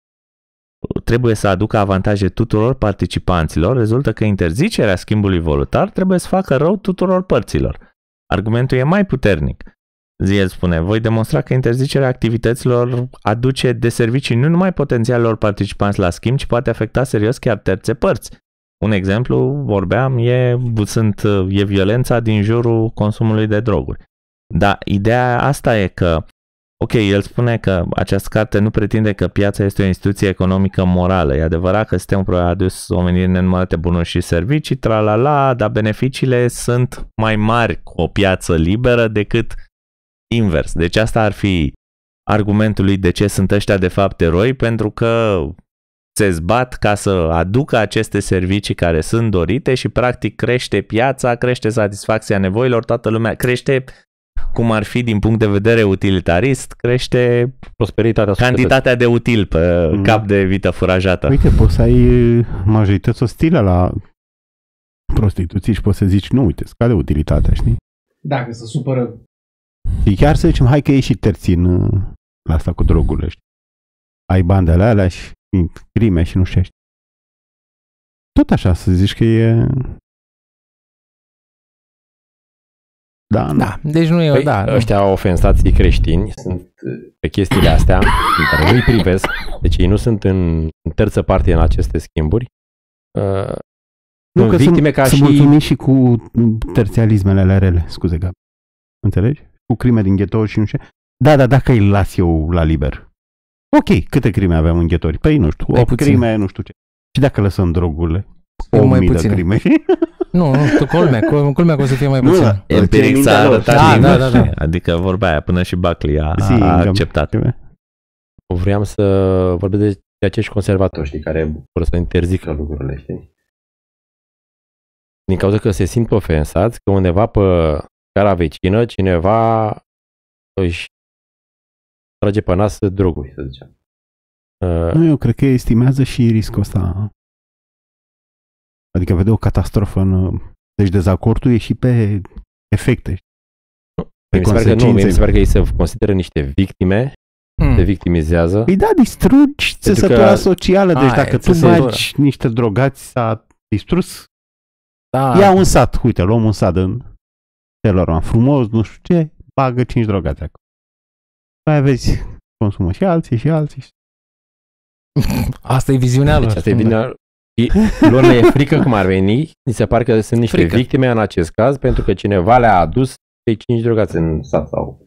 Speaker 2: trebuie să aducă avantaje tuturor participanților, rezultă că interzicerea schimbului voluntar trebuie să facă rău tuturor părților. Argumentul e mai puternic. El spune, voi demonstra că interzicerea activităților aduce de servicii nu numai potențialilor participanți la schimb, ci poate afecta serios chiar terțe părți. Un exemplu, vorbeam, e, sunt, e violența din jurul consumului de droguri. Dar ideea asta e că, ok, el spune că această carte nu pretinde că piața este o instituție economică morală. E adevărat că sistemul a adus omenirii nenumărate bunuri și servicii, tralala, dar beneficiile sunt mai mari cu o piață liberă decât invers. Deci asta ar fi argumentul lui de ce sunt ăștia de fapt eroi, pentru că se zbat ca să aducă aceste servicii care sunt dorite și practic crește piața, crește satisfacția nevoilor, toată lumea crește, cum ar fi din punct de vedere utilitarist, crește
Speaker 1: prosperitatea
Speaker 2: cantitatea de util pe mm. cap de vită furajată.
Speaker 4: Uite, poți să ai majorități ostile la prostituții și poți să zici, nu, uite, scade utilitatea, știi?
Speaker 3: Dacă se supără.
Speaker 4: Și chiar să zicem, hai că e și terți în la asta cu drogurile, știi? Ai bandele alea și crime și nu știu. Tot așa să zici că e... Da, nu.
Speaker 3: Da, deci nu e...
Speaker 1: Păi,
Speaker 3: da,
Speaker 1: ăștia ofensații creștini sunt pe chestiile astea în care nu-i privesc, deci ei nu sunt în, în terță parte în aceste schimburi. Uh,
Speaker 4: Nu, că
Speaker 1: victime
Speaker 4: sunt,
Speaker 1: ca
Speaker 4: sunt
Speaker 1: și...
Speaker 4: mulțumit și cu terțialismele alea rele, scuze, Gabi. Înțelegi? Cu crime din ghetouri și nu știu. Da, da, dacă îi las eu la liber. Ok, câte crime aveam în ghetori? Păi nu știu, opt crime, nu știu ce. Și dacă lăsăm drogurile? O mie de crime.
Speaker 3: Nu, nu, tu culmea, culmea că o să fie mai puțin.
Speaker 2: Nu, empiric s-a arătat
Speaker 3: da, da, da, da.
Speaker 2: Adică vorba aia, până și Buckley a,
Speaker 4: Zi,
Speaker 2: a acceptat.
Speaker 1: Vreau să vorbesc de acești conservatori, știi, care vor să interzică lucrurile, știi? Din cauza că se simt ofensați că undeva pe cara vecină cineva își trage pe nas droguri, să zicem. Uh,
Speaker 4: nu, eu cred că estimează și riscul ăsta. Adică vede o catastrofă în... Deci dezacordul e și pe efecte.
Speaker 1: Pe mi se pare că nu, mi se pare că ei se consideră niște victime, hmm. se victimizează.
Speaker 4: Păi da, distrugi țesătura că... socială, deci a, dacă tu bagi niște drogați, s-a distrus. Da. Ia un sat, uite, luăm un sat în celor frumos, nu știu ce, bagă cinci drogați acolo. Mai vezi, consumă și alții și alții.
Speaker 3: Asta e viziunea lor.
Speaker 1: Deci asta e viziunea. Lor le e frică cum ar veni, mi se pare că sunt niște frică. Victime în acest caz, pentru că cineva le-a adus cei cinci drogați în sat sau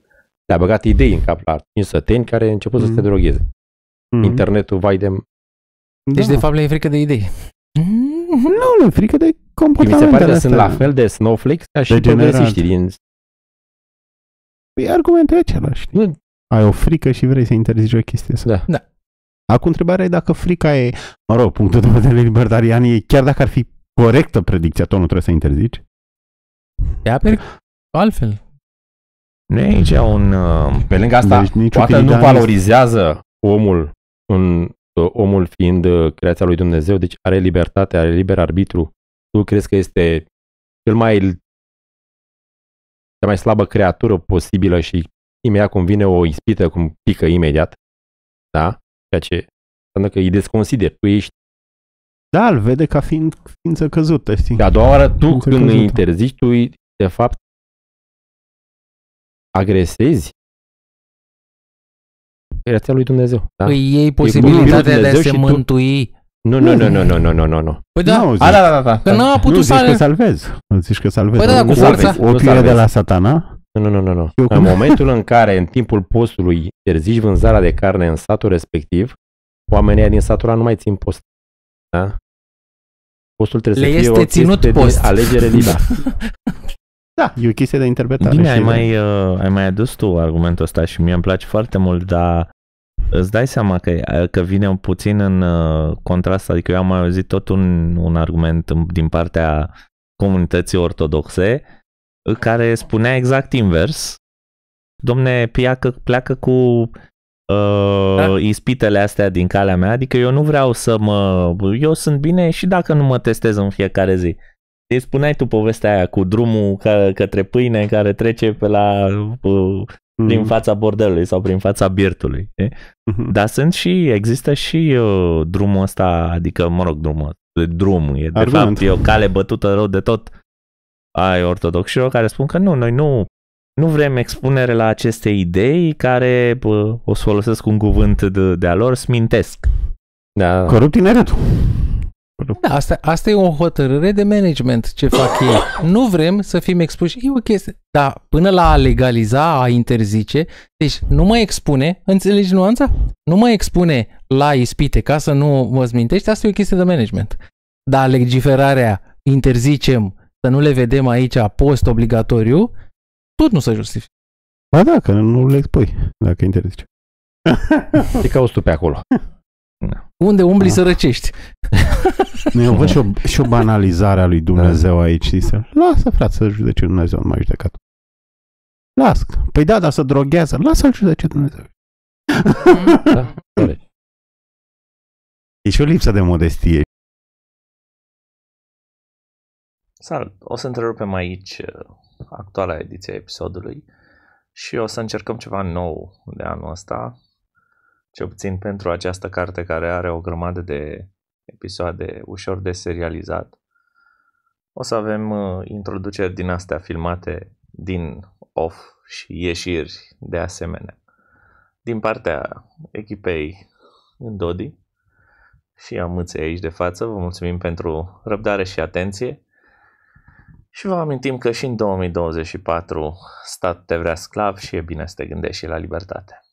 Speaker 1: le-a băgat idei în cap la cinci săteni care au început mm. să se drogheze. Mm. Internetul, vai de...
Speaker 3: Deci, da. de fapt, le e frică de idei.
Speaker 4: Nu, le e frică de comportamentele
Speaker 1: Mi se pare că
Speaker 4: astea.
Speaker 1: sunt la fel de snowflakes ca și progresiștii din...
Speaker 4: Păi argumentul e același. Nu. Ai o frică și vrei să interzici o chestie asta.
Speaker 1: Da.
Speaker 3: da.
Speaker 4: Acum întrebarea e dacă frica e, mă rog, punctul de vedere libertarian e, chiar dacă ar fi corectă predicția, tot nu trebuie să interzici.
Speaker 3: Ia pe altfel.
Speaker 2: Nu e aici un... Uh,
Speaker 1: pe lângă asta,
Speaker 4: deci,
Speaker 1: poate nu valorizează omul, în, omul fiind creația lui Dumnezeu, deci are libertate, are liber arbitru. Tu crezi că este cel mai cea mai slabă creatură posibilă și imediat cum vine o ispită, cum pică imediat, da? Ceea ce înseamnă că îi desconsideri. Tu ești...
Speaker 4: Da, îl vede ca fiind ființă căzută, știi?
Speaker 1: De a doua oară, tu ființă când căzută. Îi interzici, tu de fapt agresezi creația lui Dumnezeu. Da?
Speaker 3: Îi iei posibilitatea de a se mântui.
Speaker 1: Nu, nu, nu, nu, nu, nu, nu, nu, nu.
Speaker 3: Păi da,
Speaker 4: nu,
Speaker 3: zici, a, da, da, da. Că n-a putut
Speaker 4: nu,
Speaker 3: să...
Speaker 4: zici că salvezi. Nu zici că salvezi.
Speaker 3: Păi da, cu forța.
Speaker 4: O piele de la Satana.
Speaker 1: Nu, nu, nu, nu. În momentul în care, în timpul postului, interzici vânzarea de carne în satul respectiv, oamenii din satul ăla nu mai țin post. Da? Postul trebuie
Speaker 3: Le
Speaker 1: să fie
Speaker 3: este
Speaker 1: o
Speaker 3: ținut post.
Speaker 1: alegere liberă.
Speaker 4: Da, e o chestie de interpretare.
Speaker 2: Bine, ai mai, uh, ai mai adus tu argumentul ăsta și mie îmi place foarte mult, dar îți dai seama că, că vine puțin în uh, contrast, adică eu am mai auzit tot un, un argument din partea comunității ortodoxe care spunea exact invers. Domne, pleacă, pleacă cu uh, da? ispitele astea din calea mea, adică eu nu vreau să mă... Eu sunt bine și dacă nu mă testez în fiecare zi. Îi spuneai tu povestea aia cu drumul că, către pâine care trece pe la, uh, prin mm. fața bordelului sau prin fața birtului. Mm-hmm. Dar sunt și, există și uh, drumul ăsta, adică, mă rog, drumul, drumul e de Argument. fapt e o cale bătută rău de tot ai ortodoxilor care spun că nu, noi nu, nu vrem expunere la aceste idei care, bă, o să folosesc un cuvânt de, de-a lor, smintesc.
Speaker 4: Da. Corupt tineretul.
Speaker 3: Da, asta, asta e o hotărâre de management ce fac ei. Nu vrem să fim expuși. E o chestie. Dar până la a legaliza, a interzice, deci nu mă expune, înțelegi nuanța? Nu mă expune la ispite ca să nu mă zmintești, asta e o chestie de management. Dar legiferarea, interzicem, să nu le vedem aici post-obligatoriu, tot nu se justifică.
Speaker 4: Ba da, că nu le expui, dacă interzice.
Speaker 1: Ce cauți tu pe acolo?
Speaker 3: Unde umbli ah. să răcești?
Speaker 4: Eu văd și o, și o banalizare a lui Dumnezeu aici. Să, lasă, frate, să judece Dumnezeu, nu mai judecat. Lasă. Păi da, dar să droghează. Lasă-l judece Dumnezeu.
Speaker 1: Da,
Speaker 4: e și o lipsă de modestie.
Speaker 2: Salut! O să întrerupem aici actuala ediție a episodului și o să încercăm ceva nou de anul ăsta. Ce puțin pentru această carte care are o grămadă de episoade ușor de serializat. O să avem uh, introduceri din astea filmate din off și ieșiri de asemenea. Din partea echipei în Dodi și a Mâței aici de față, vă mulțumim pentru răbdare și atenție și vă amintim că și în două mii douăzeci și patru stat te vrea sclav și e bine să te gândești și la libertate.